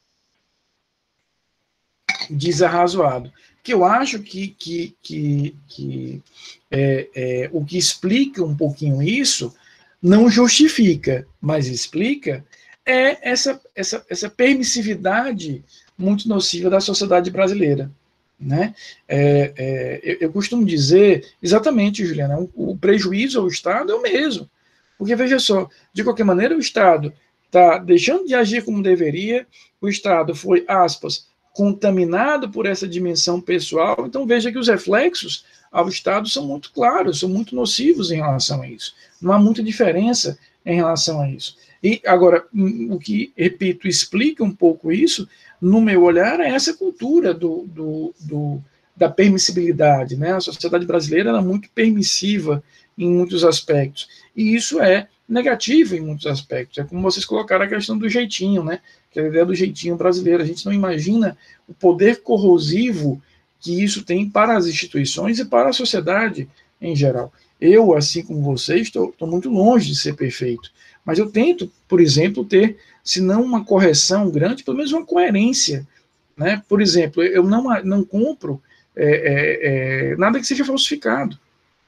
S1: desarrazoado. Que eu acho que, que, que, que é, é, o que explica um pouquinho isso não justifica, mas explica é essa, essa, essa permissividade muito nociva da sociedade brasileira. Né? É, é, eu, eu costumo dizer, exatamente, Juliana, o, o prejuízo ao Estado é o mesmo. Porque, veja só, de qualquer maneira, o Estado está deixando de agir como deveria, o Estado foi, aspas, contaminado por essa dimensão pessoal, então veja que os reflexos ao Estado são muito claros, são muito nocivos em relação a isso. Não há muita diferença em relação a isso. E, agora, o que, repito, explica um pouco isso, no meu olhar, é essa cultura do, do, do, da permissibilidade. Né? A sociedade brasileira é muito permissiva em muitos aspectos. E isso é negativo em muitos aspectos. É como vocês colocaram a questão do jeitinho, né? Que é a ideia do jeitinho brasileiro. A gente não imagina o poder corrosivo que isso tem para as instituições e para a sociedade em geral. Eu, assim como vocês, estou muito longe de ser perfeito. Mas eu tento, por exemplo, ter, se não uma correção grande, pelo menos uma coerência. Né? Por exemplo, eu não, não compro é, é, é, nada que seja falsificado.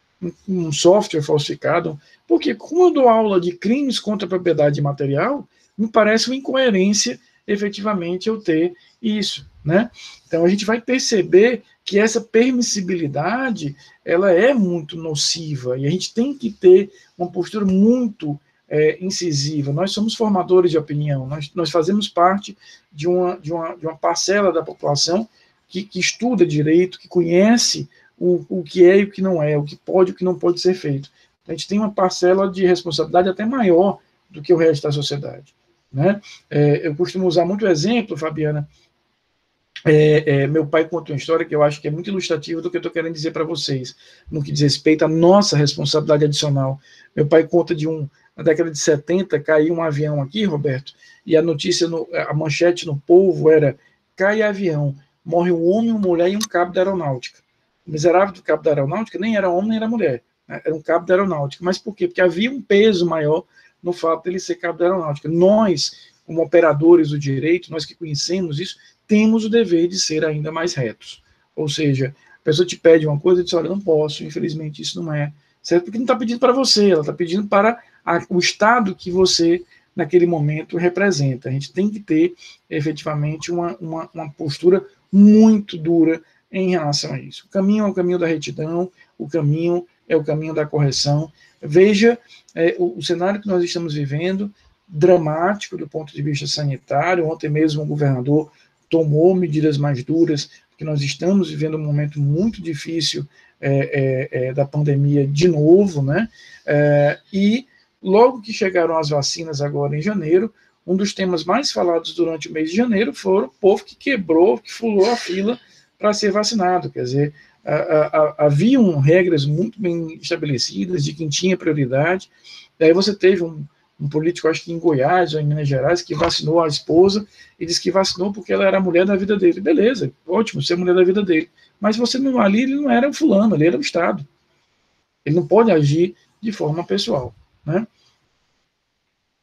S1: Um software falsificado, porque como eu dou aula de crimes contra a propriedade material, me parece uma incoerência efetivamente eu ter isso, né? Então a gente vai perceber que essa permissibilidade, ela é muito nociva, e a gente tem que ter uma postura muito é, incisiva. Nós somos formadores de opinião, nós, nós fazemos parte de uma, de, uma, de uma parcela da população que, que estuda direito, que conhece O, o que é e o que não é, o que pode e o que não pode ser feito. A gente tem uma parcela de responsabilidade até maior do que o resto da sociedade. Né? É, eu costumo usar muito exemplo, Fabiana. É, é, meu pai conta uma história que eu acho que é muito ilustrativa do que eu estou querendo dizer para vocês, no que diz respeito à nossa responsabilidade adicional. Meu pai conta de um, na década de setenta, caiu um avião aqui, Roberto, e a notícia, no, a manchete no Povo era: cai avião, morre um homem, uma mulher e um cabo da aeronáutica. O miserável do cabo da aeronáutica nem era homem nem era mulher, né? Era um cabo da aeronáutica. Mas por quê? Porque havia um peso maior no fato dele ser cabo da aeronáutica. Nós, como operadores do direito, nós que conhecemos isso, temos o dever de ser ainda mais retos. Ou seja, a pessoa te pede uma coisa e diz: olha, eu não posso, infelizmente isso não é certo, porque não está pedindo para você, ela está pedindo para a, o Estado que você, naquele momento, representa. A gente tem que ter, efetivamente, uma, uma, uma postura muito dura em relação a isso. O caminho é o caminho da retidão, o caminho é o caminho da correção. Veja é, o, o cenário que nós estamos vivendo, dramático do ponto de vista sanitário. Ontem mesmo o governador tomou medidas mais duras, porque nós estamos vivendo um momento muito difícil é, é, é, da pandemia de novo, né? É, e logo que chegaram as vacinas agora em janeiro, um dos temas mais falados durante o mês de janeiro foi o povo que quebrou, que fulou a fila para ser vacinado. Quer dizer, a, a, a, haviam regras muito bem estabelecidas de quem tinha prioridade. Daí você teve um, um político, acho que em Goiás ou em Minas Gerais, que vacinou a esposa e disse que vacinou porque ela era a mulher da vida dele. Beleza, ótimo, ser a mulher da vida dele. Mas você não, ali ele não era um fulano, ali era o Estado. Ele não pode agir de forma pessoal, né?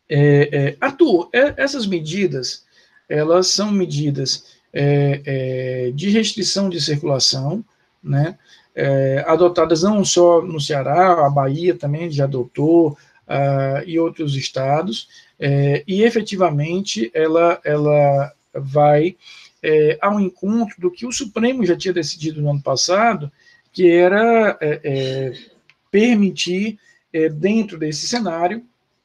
S1: É, é, Arthur, é, essas medidas, elas são medidas é, é, de restrição de circulação, né, é, adotadas não só no Ceará, a Bahia também já adotou, uh, e outros estados, é, e efetivamente ela, ela vai é, ao encontro do que o Supremo já tinha decidido no ano passado, que era é, é, permitir, é, dentro desse cenário,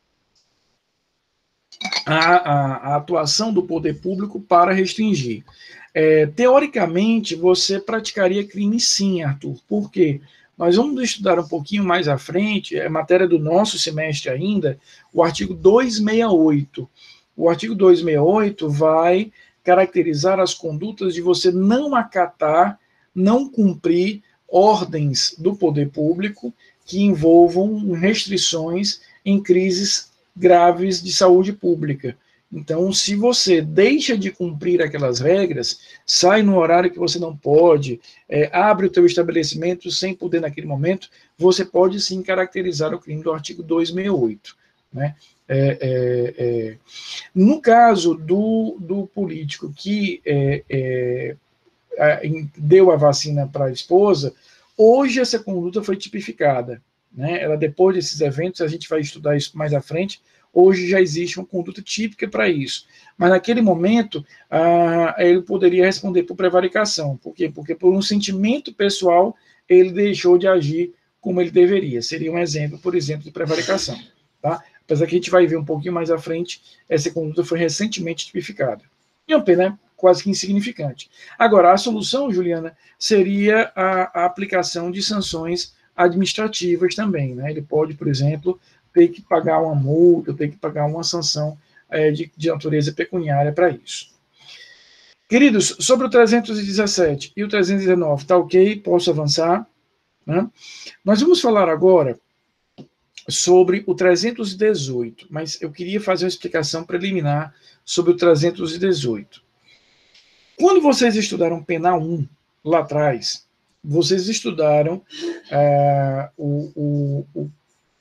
S1: A, a, a atuação do poder público para restringir. É, teoricamente, você praticaria crime sim, Arthur. Por quê? Nós vamos estudar um pouquinho mais à frente, é matéria do nosso semestre ainda, o artigo duzentos e sessenta e oito. O artigo duzentos e sessenta e oito vai caracterizar as condutas de você não acatar, não cumprir ordens do poder público que envolvam restrições em crises graves de saúde pública. Então, se você deixa de cumprir aquelas regras, sai no horário que você não pode, é, abre o teu estabelecimento sem poder naquele momento, você pode sim caracterizar o crime do artigo duzentos e sessenta e oito. Né? É, é, é. No caso do, do político que é, é, deu a vacina para a esposa, hoje essa conduta foi tipificada. Né? Ela, depois desses eventos, a gente vai estudar isso mais à frente, hoje já existe uma conduta típica para isso. Mas naquele momento, ah, ele poderia responder por prevaricação. Por quê? Porque por um sentimento pessoal, ele deixou de agir como ele deveria. Seria um exemplo, por exemplo, de prevaricação. Tá? Apesar que a gente vai ver um pouquinho mais à frente, essa conduta foi recentemente tipificada. E uma pena quase que insignificante. Agora, a solução, Juliana, seria a, a aplicação de sanções administrativas também. Né? Ele pode, por exemplo, ter que pagar uma multa, ter que pagar uma sanção é, de, de natureza pecuniária para isso. Queridos, sobre o trezentos e dezessete e o trezentos e dezenove, tá ok? Posso avançar? Né? Nós vamos falar agora sobre o trezentos e dezoito, mas eu queria fazer uma explicação preliminar sobre o trezentos e dezoito. Quando vocês estudaram Pena um, lá atrás, vocês estudaram uh, o, o, o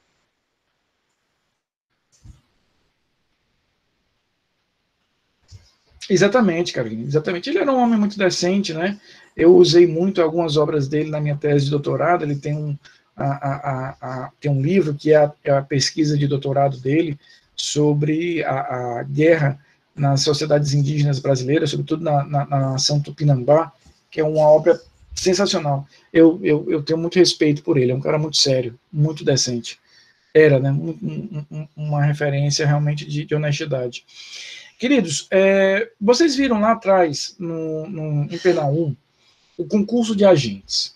S1: Exatamente, Carolina, exatamente. Ele era um homem muito decente, né? Eu usei muito algumas obras dele na minha tese de doutorado. Ele tem um, a, a, a, tem um livro que é a, é a pesquisa de doutorado dele sobre a, a guerra nas sociedades indígenas brasileiras, sobretudo na, na, na nação Tupinambá, que é uma obra sensacional. Eu, eu, eu tenho muito respeito por ele, é um cara muito sério, muito decente. Era, né? Um, um, uma referência realmente de, de honestidade. Queridos, é, vocês viram lá atrás, no, no, em Pena um, o concurso de agentes.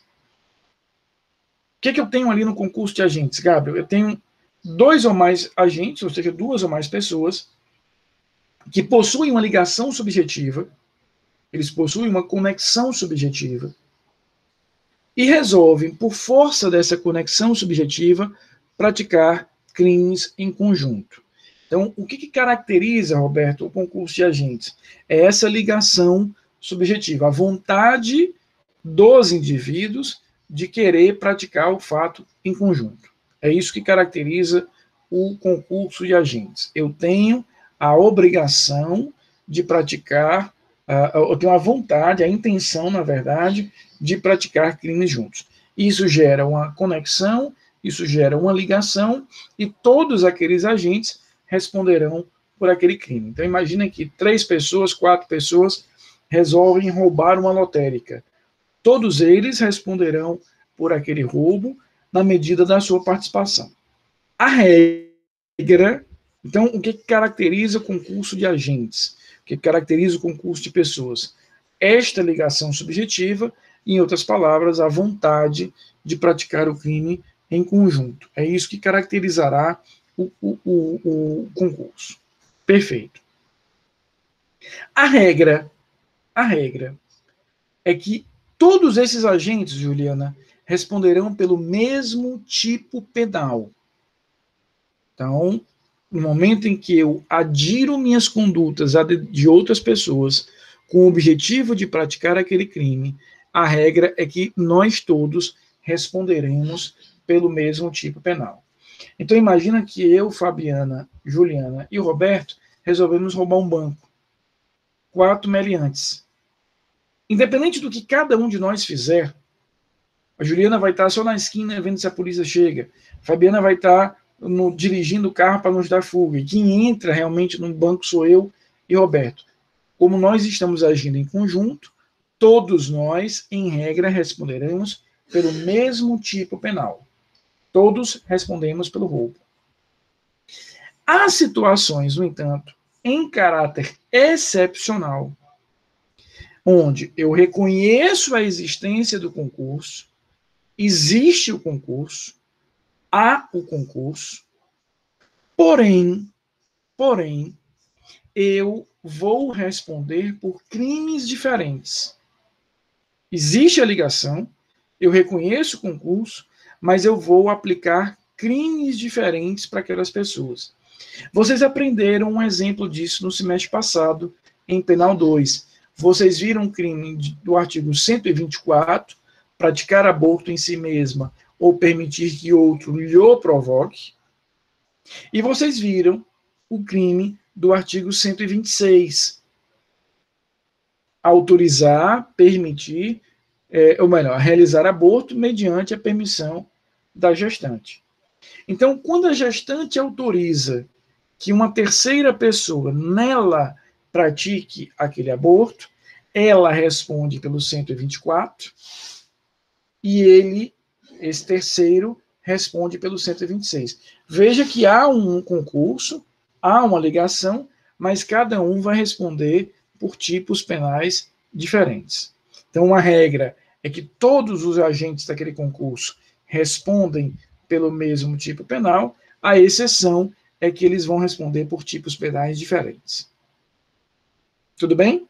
S1: O que, que eu tenho ali no concurso de agentes, Gabriel? Eu tenho dois ou mais agentes, ou seja, duas ou mais pessoas, que possuem uma ligação subjetiva, eles possuem uma conexão subjetiva, e resolvem, por força dessa conexão subjetiva, praticar crimes em conjunto. Então, o que, que caracteriza, Roberto, o concurso de agentes? É essa ligação subjetiva, a vontade dos indivíduos de querer praticar o fato em conjunto. É isso que caracteriza o concurso de agentes. Eu tenho a obrigação de praticar, uh, eu tenho a vontade, a intenção, na verdade, de praticar crimes juntos. Isso gera uma conexão, isso gera uma ligação, e todos aqueles agentes responderão por aquele crime. Então, imaginem que três pessoas, quatro pessoas resolvem roubar uma lotérica. Todos eles responderão por aquele roubo na medida da sua participação. A regra, então, o que caracteriza o concurso de agentes? O que caracteriza o concurso de pessoas? Esta ligação subjetiva, em outras palavras, a vontade de praticar o crime em conjunto. É isso que caracterizará O, o, o, o concurso. Perfeito. A regra, a regra é que todos esses agentes, Juliana, responderão pelo mesmo tipo penal. Então, no momento em que eu adiro minhas condutas a de, de outras pessoas com o objetivo de praticar aquele crime, a regra é que nós todos responderemos pelo mesmo tipo penal. Então imagina que eu, Fabiana, Juliana e Roberto resolvemos roubar um banco. Quatro meliantes. Independente do que cada um de nós fizer, a Juliana vai estar só na esquina vendo se a polícia chega. A Fabiana vai estar no, dirigindo o carro para nos dar fuga. E quem entra realmente no banco sou eu e Roberto. Como nós estamos agindo em conjunto, todos nós, em regra, responderemos pelo mesmo tipo penal. Todos respondemos pelo roubo. Há situações, no entanto, em caráter excepcional, onde eu reconheço a existência do concurso, existe o concurso, há o concurso, porém, porém, eu vou responder por crimes diferentes. Existe a ligação, eu reconheço o concurso, mas eu vou aplicar crimes diferentes para aquelas pessoas. Vocês aprenderam um exemplo disso no semestre passado, em Penal dois. Vocês viram o crime do artigo cento e vinte e quatro, praticar aborto em si mesma ou permitir que outro lhe o provoque. E vocês viram o crime do artigo cento e vinte e seis, autorizar, permitir, é, ou melhor, realizar aborto mediante a permissão da gestante. Então, quando a gestante autoriza que uma terceira pessoa nela pratique aquele aborto, ela responde pelo cento e vinte e quatro e ele, esse terceiro, responde pelo cento e vinte e seis. Veja que há um concurso, há uma ligação, mas cada um vai responder por tipos penais diferentes. Então, uma regra é que todos os agentes daquele concurso respondem pelo mesmo tipo penal, a exceção é que eles vão responder por tipos penais diferentes. Tudo bem?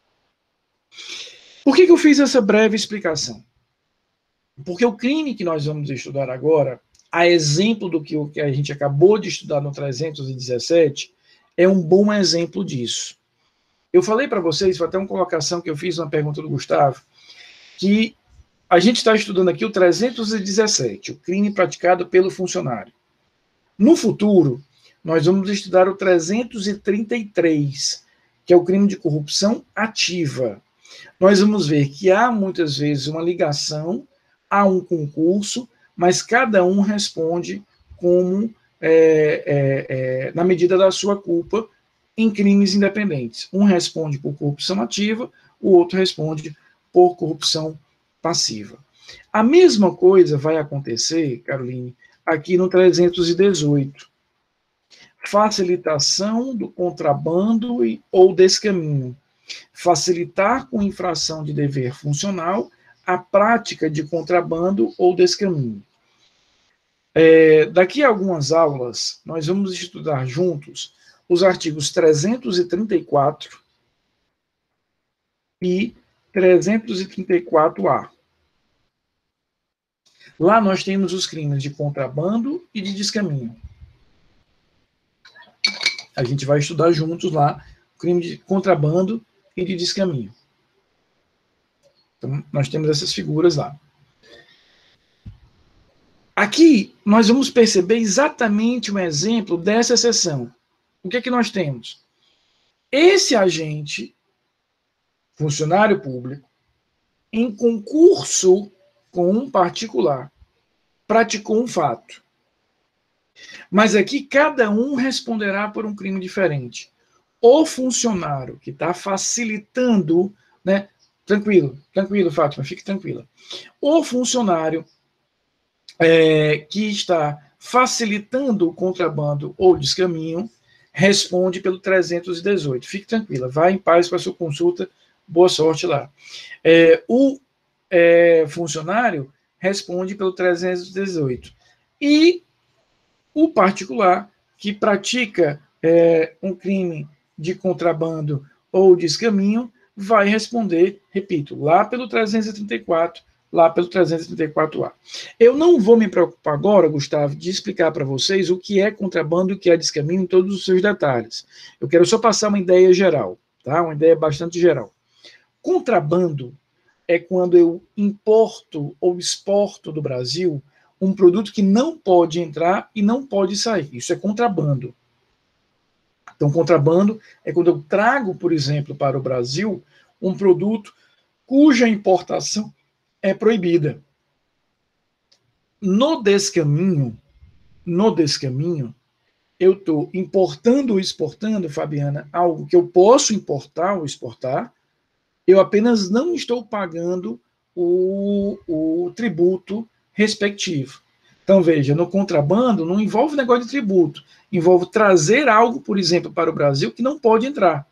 S1: Por que que eu fiz essa breve explicação? Porque o crime que nós vamos estudar agora, a exemplo do que a gente acabou de estudar no trezentos e dezessete, é um bom exemplo disso. Eu falei para vocês, foi até uma colocação que eu fiz na pergunta do Gustavo, que a gente está estudando aqui o trezentos e dezessete, o crime praticado pelo funcionário. No futuro, nós vamos estudar o trezentos e trinta e três, que é o crime de corrupção ativa. Nós vamos ver que há muitas vezes uma ligação, há um concurso, mas cada um responde como é, é, é, na medida da sua culpa em crimes independentes. Um responde por corrupção ativa, o outro responde por corrupção passiva. A mesma coisa vai acontecer, Caroline, aqui no trezentos e dezoito. Facilitação do contrabando e, ou descaminho. Facilitar com infração de dever funcional a prática de contrabando ou descaminho. É, daqui a algumas aulas, nós vamos estudar juntos os artigos trezentos e trinta e quatro e trezentos e trinta e quatro A. Lá nós temos os crimes de contrabando e de descaminho. A gente vai estudar juntos lá o crime de contrabando e de descaminho. Então, nós temos essas figuras lá. Aqui, nós vamos perceber exatamente um exemplo dessa exceção. O que é que nós temos? Esse agente, funcionário público, em concurso com um particular, praticou um fato. Mas aqui cada um responderá por um crime diferente. O funcionário que está facilitando, né? Tranquilo, tranquilo, Fátima, fique tranquila. O funcionário é, que está facilitando o contrabando ou descaminho responde pelo trezentos e dezoito. Fique tranquila, vá em paz para a sua consulta, boa sorte lá. É, o é, funcionário responde pelo trezentos e dezoito. E o particular que pratica é, um crime de contrabando ou descaminho vai responder, repito, lá pelo trezentos e trinta e quatro, lá pelo trezentos e trinta e quatro A. Eu não vou me preocupar agora, Gustavo, de explicar para vocês o que é contrabando e o que é descaminho em todos os seus detalhes. Eu quero só passar uma ideia geral, tá? Uma ideia bastante geral. Contrabando é quando eu importo ou exporto do Brasil um produto que não pode entrar e não pode sair. Isso é contrabando. Então, contrabando é quando eu trago, por exemplo, para o Brasil, um produto cuja importação é proibida. No descaminho, no descaminho, eu estou importando ou exportando, Fabiana, algo que eu posso importar ou exportar, eu apenas não estou pagando o, o tributo respectivo. Então, veja, no contrabando não envolve negócio de tributo, envolve trazer algo, por exemplo, para o Brasil que não pode entrar.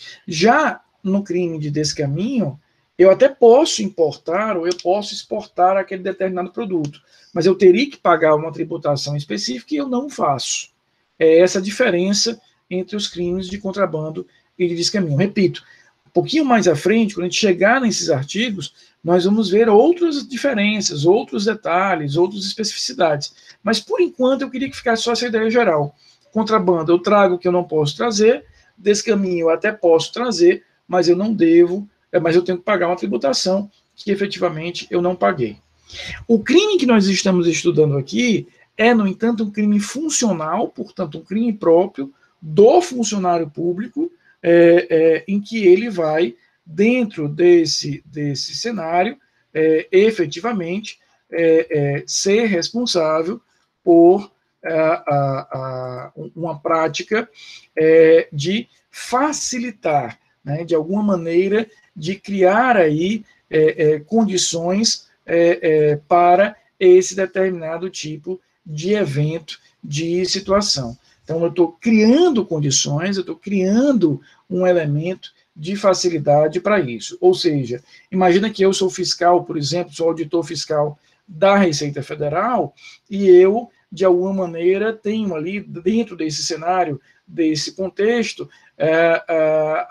S1: Já no crime de descaminho, eu até posso importar ou eu posso exportar aquele determinado produto, mas eu teria que pagar uma tributação específica e eu não faço. É essa a diferença entre os crimes de contrabando e de descaminho. Repito, um pouquinho mais à frente, quando a gente chegar nesses artigos, nós vamos ver outras diferenças, outros detalhes, outras especificidades. Mas, por enquanto, eu queria que ficasse só essa ideia geral. Contrabando, eu trago o que eu não posso trazer, descaminho eu até posso trazer, mas eu não devo, mas eu tenho que pagar uma tributação que, efetivamente, eu não paguei. O crime que nós estamos estudando aqui é, no entanto, um crime funcional, portanto, um crime próprio do funcionário público, É, é, em que ele vai, dentro desse, desse cenário, é, efetivamente é, é, ser responsável por a, a, a, uma prática é, de facilitar, né, de alguma maneira, de criar aí é, é, condições é, é, para esse determinado tipo de evento, de situação. Então, eu estou criando condições, eu estou criando um elemento de facilidade para isso. Ou seja, imagina que eu sou fiscal, por exemplo, sou auditor fiscal da Receita Federal, e eu, de alguma maneira, tenho ali, dentro desse cenário, desse contexto, é, a,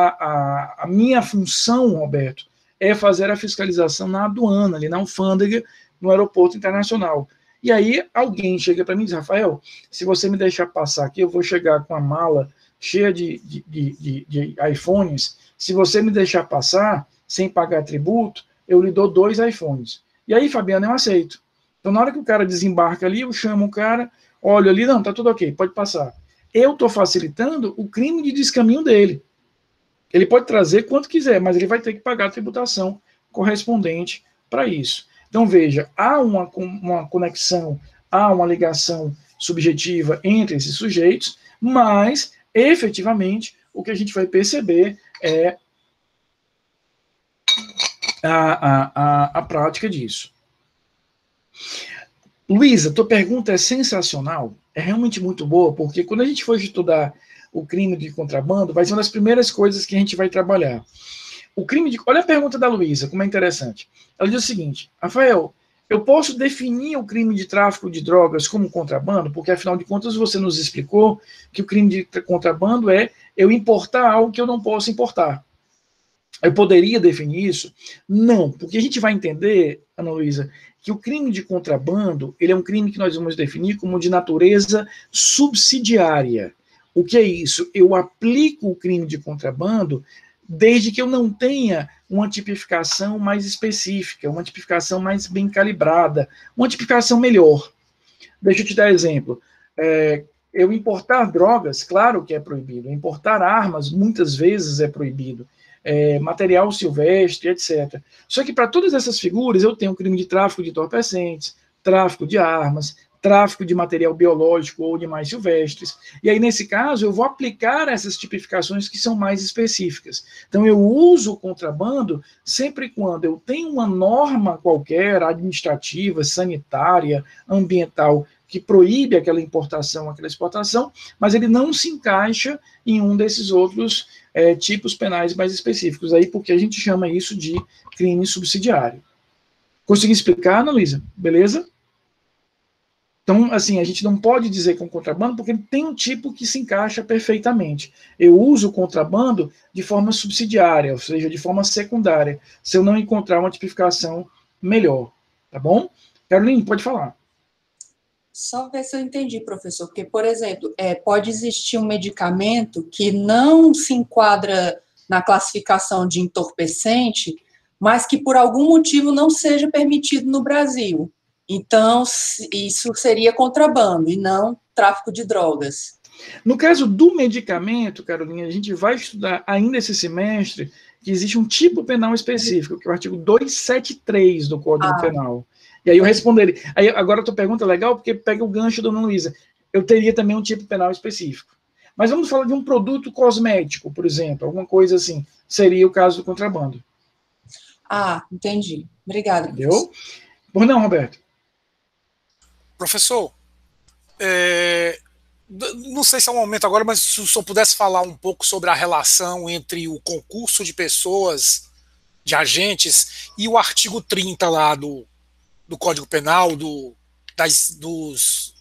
S1: a, a minha função, Roberto, é fazer a fiscalização na aduana, ali na alfândega, no aeroporto internacional. E aí alguém chega para mim e diz, Rafael, se você me deixar passar aqui, eu vou chegar com a mala cheia de, de, de, de, de iPhones, se você me deixar passar, sem pagar tributo, eu lhe dou dois iPhones. E aí, Fabiano, eu aceito. Então, na hora que o cara desembarca ali, eu chamo o cara, olho ali, não, tá tudo ok, pode passar. Eu estou facilitando o crime de descaminho dele. Ele pode trazer quanto quiser, mas ele vai ter que pagar a tributação correspondente para isso. Então, veja, há uma, uma conexão, há uma ligação subjetiva entre esses sujeitos, mas, efetivamente, o que a gente vai perceber é a, a, a, a prática disso. Luísa, tua pergunta é sensacional, é realmente muito boa, porque quando a gente for estudar o crime de contrabando, vai ser uma das primeiras coisas que a gente vai trabalhar. O crime de... Olha a pergunta da Luísa, como é interessante. Ela diz o seguinte, Rafael, eu posso definir o crime de tráfico de drogas como contrabando? Porque, afinal de contas, você nos explicou que o crime de contrabando é eu importar algo que eu não posso importar. Eu poderia definir isso? Não, porque a gente vai entender, Ana Luísa, que o crime de contrabando, ele é um crime que nós vamos definir como de natureza subsidiária. O que é isso? Eu aplico o crime de contrabando desde que eu não tenha uma tipificação mais específica, uma tipificação mais bem calibrada, uma tipificação melhor. Deixa eu te dar exemplo. É, eu importar drogas, claro que é proibido. Importar armas, muitas vezes é proibido. É, material silvestre, etcétera. Só que para todas essas figuras eu tenho crime de tráfico de entorpecentes, tráfico de armas, tráfico de material biológico ou animais silvestres. E aí, nesse caso, eu vou aplicar essas tipificações que são mais específicas. Então, eu uso o contrabando sempre quando eu tenho uma norma qualquer, administrativa, sanitária, ambiental, que proíbe aquela importação, aquela exportação, mas ele não se encaixa em um desses outros é, tipos penais mais específicos, aí porque a gente chama isso de crime subsidiário. Consegui explicar, Ana Luísa? Beleza? Então, assim, a gente não pode dizer que é um contrabando porque ele tem um tipo que se encaixa perfeitamente. Eu uso o contrabando de forma subsidiária, ou seja, de forma secundária, se eu não encontrar uma tipificação melhor. Tá bom? Caroline, pode falar.
S5: Só ver se eu entendi, professor, porque, por exemplo, é, pode existir um medicamento que não se enquadra na classificação de entorpecente, mas que por algum motivo não seja permitido no Brasil. Então, isso seria contrabando e não tráfico de drogas.
S1: No caso do medicamento, Carolina, a gente vai estudar ainda esse semestre que existe um tipo penal específico, que é o artigo duzentos e setenta e três do Código ah, Penal. E aí eu responderia. Aí, agora a tua pergunta é legal, porque pega o gancho da Ana Luísa. Eu teria também um tipo penal específico. Mas vamos falar de um produto cosmético, por exemplo, alguma coisa assim. Seria o caso do contrabando.
S5: Ah, entendi. Obrigada.
S1: Entendeu? Por não, Roberto?
S2: Professor, é, não sei se é o momento agora, mas se o senhor pudesse falar um pouco sobre a relação entre o concurso de pessoas, de agentes, e o artigo trinta lá do, do Código Penal, do, das, dos,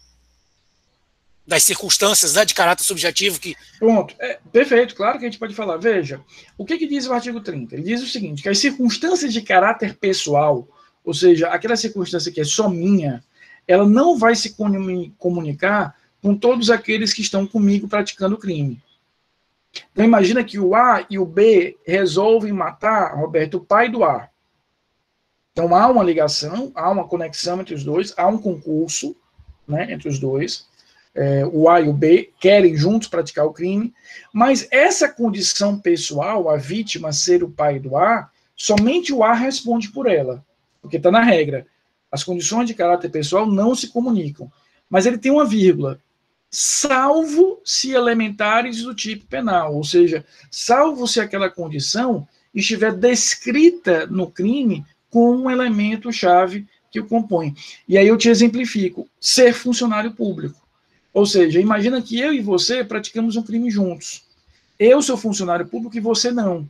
S2: das circunstâncias, né, de caráter subjetivo. Que...
S1: Pronto, é, perfeito, claro que a gente pode falar. Veja, o que, que diz o artigo trinta? Ele diz o seguinte, que as circunstâncias de caráter pessoal, ou seja, aquela circunstância que é só minha, ela não vai se comunicar com todos aqueles que estão comigo praticando o crime. Então imagina que o A e o B resolvem matar, Roberto, o pai do A. Então há uma ligação, há uma conexão entre os dois, há um concurso, né, entre os dois. É, o A e o B querem juntos praticar o crime, mas essa condição pessoal, a vítima ser o pai do A, somente o A responde por ela, porque está na regra. As condições de caráter pessoal não se comunicam. Mas ele tem uma vírgula. Salvo se elementares do tipo penal, ou seja, salvo se aquela condição estiver descrita no crime com um elemento-chave que o compõe. E aí eu te exemplifico, ser funcionário público. Ou seja, imagina que eu e você praticamos um crime juntos. Eu sou funcionário público e você não.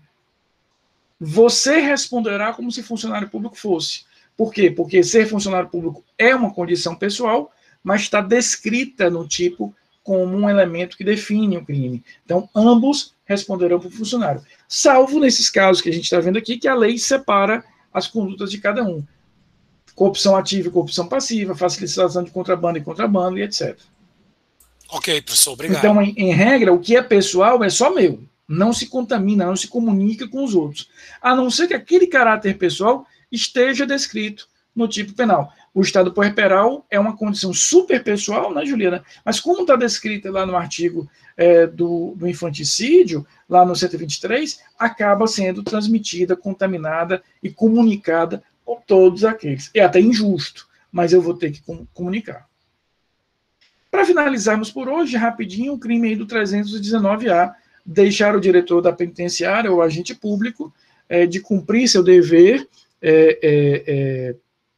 S1: Você responderá como se funcionário público fosse. Por quê? Porque ser funcionário público é uma condição pessoal, mas está descrita no tipo como um elemento que define o crime. Então, ambos responderão para o funcionário. Salvo nesses casos que a gente está vendo aqui, que a lei separa as condutas de cada um. Corrupção ativa e corrupção passiva, facilitação de contrabando e contrabando, e etcétera.
S2: Ok, professor, obrigado.
S1: Então, em, em regra, o que é pessoal é só meu. Não se contamina, não se comunica com os outros. A não ser que aquele caráter pessoal esteja descrito no tipo penal. O estado puerperal é uma condição super pessoal, né, Juliana? Mas como está descrita lá no artigo é, do, do infanticídio, lá no cento e vinte e três, acaba sendo transmitida, contaminada e comunicada por todos aqueles. É até injusto, mas eu vou ter que comunicar. Para finalizarmos por hoje, rapidinho, o crime aí do trezentos e dezenove A, deixar o diretor da penitenciária ou agente público é, de cumprir seu dever, é, é, é,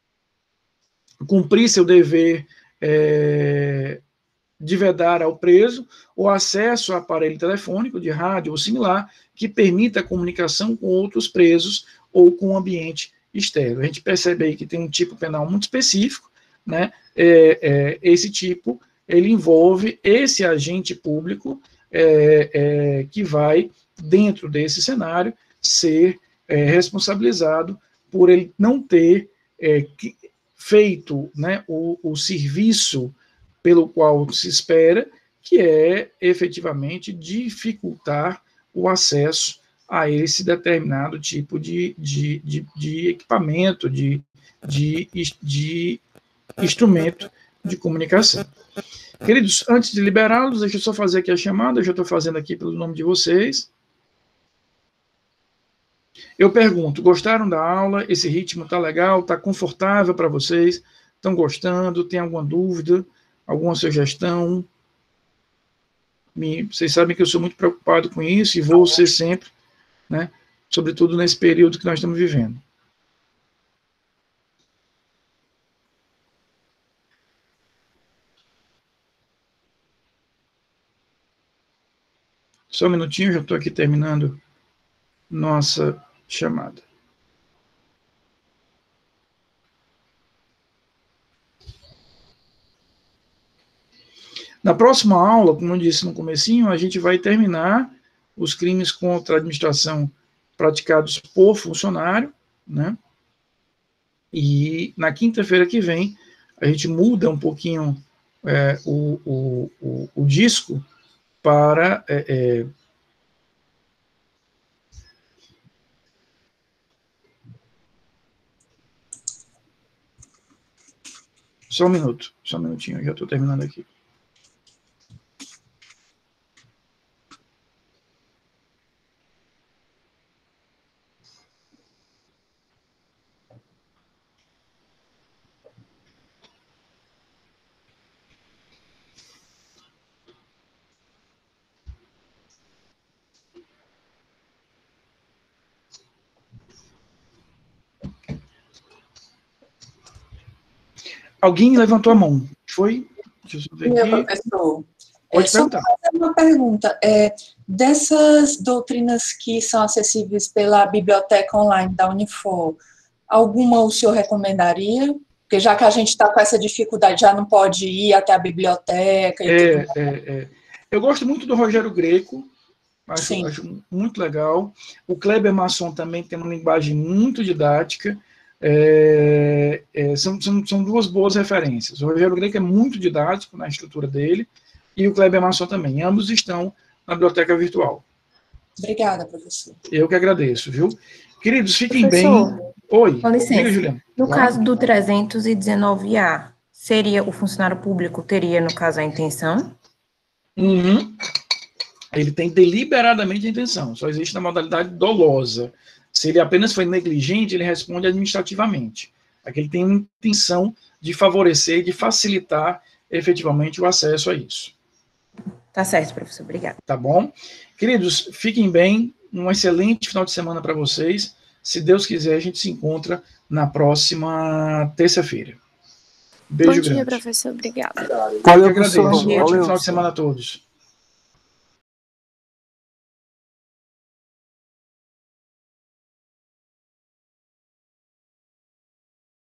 S1: cumprir seu dever é, de vedar ao preso o acesso a aparelho telefônico, de rádio ou similar, que permita a comunicação com outros presos ou com o ambiente externo. A gente percebe aí que tem um tipo penal muito específico, né? É, é, esse tipo, ele envolve esse agente público é, é, que vai, dentro desse cenário, ser é, responsabilizado por ele não ter é, que, feito, né, o, o serviço pelo qual se espera, que é efetivamente dificultar o acesso a esse determinado tipo de, de, de, de equipamento, de, de, de instrumento de comunicação. Queridos, antes de liberá-los, deixa eu só fazer aqui a chamada, eu já estou fazendo aqui pelo nome de vocês. Eu pergunto, gostaram da aula? Esse ritmo está legal? Está confortável para vocês? Estão gostando? Tem alguma dúvida? Alguma sugestão? Me, vocês sabem que eu sou muito preocupado com isso e vou ser sempre, né? Sobretudo nesse período que nós estamos vivendo. Só um minutinho, já estou aqui terminando nossa chamada. Na próxima aula, como eu disse no comecinho, a gente vai terminar os crimes contra a administração praticados por funcionário, né? E na quinta-feira que vem, a gente muda um pouquinho é, o, o, o, o disco para é, é, Só um minuto, só um minutinho, eu já estou terminando aqui. Alguém levantou a mão, foi? Deixa eu ver
S5: Meu
S1: aqui.
S5: professor,
S1: Pode
S5: é, só
S1: perguntar.
S5: fazer uma pergunta. É, dessas doutrinas que são acessíveis pela biblioteca online da Unifor, alguma o senhor recomendaria? Porque já que a gente está com essa dificuldade, já não pode ir até a biblioteca e
S1: É,
S5: tudo.
S1: é, é. Eu gosto muito do Rogério Greco, acho,
S5: Sim.
S1: acho muito legal. O Kleber Masson também tem uma linguagem muito didática. É, é, são, são, são duas boas referências. O Rogério Greco é muito didático na estrutura dele, e o Kleber Masson também. Ambos estão na biblioteca virtual.
S5: Obrigada, professor.
S1: Eu que agradeço, viu? Queridos, fiquem
S4: Professor,
S1: bem. Oi,
S4: com licença.
S1: diga, Juliana.
S4: No
S1: Claro.
S4: caso do trezentos e dezenove A, seria o funcionário público, teria, no caso, a intenção?
S1: Uhum. Ele tem deliberadamente a intenção, só existe na modalidade dolosa. Se ele apenas foi negligente, ele responde administrativamente. Aqui ele tem uma intenção de favorecer e de facilitar efetivamente o acesso a isso.
S4: Tá certo, professor, obrigada.
S1: Tá bom? Queridos, fiquem bem, um excelente final de semana para vocês. Se Deus quiser, a gente se encontra na próxima terça-feira. Beijo
S6: Bom dia,
S1: grande.
S6: professor. Obrigada.
S1: Eu que
S3: Valeu,
S1: agradeço.
S3: professor.
S1: Ótimo
S3: Valeu.
S1: final de semana a todos.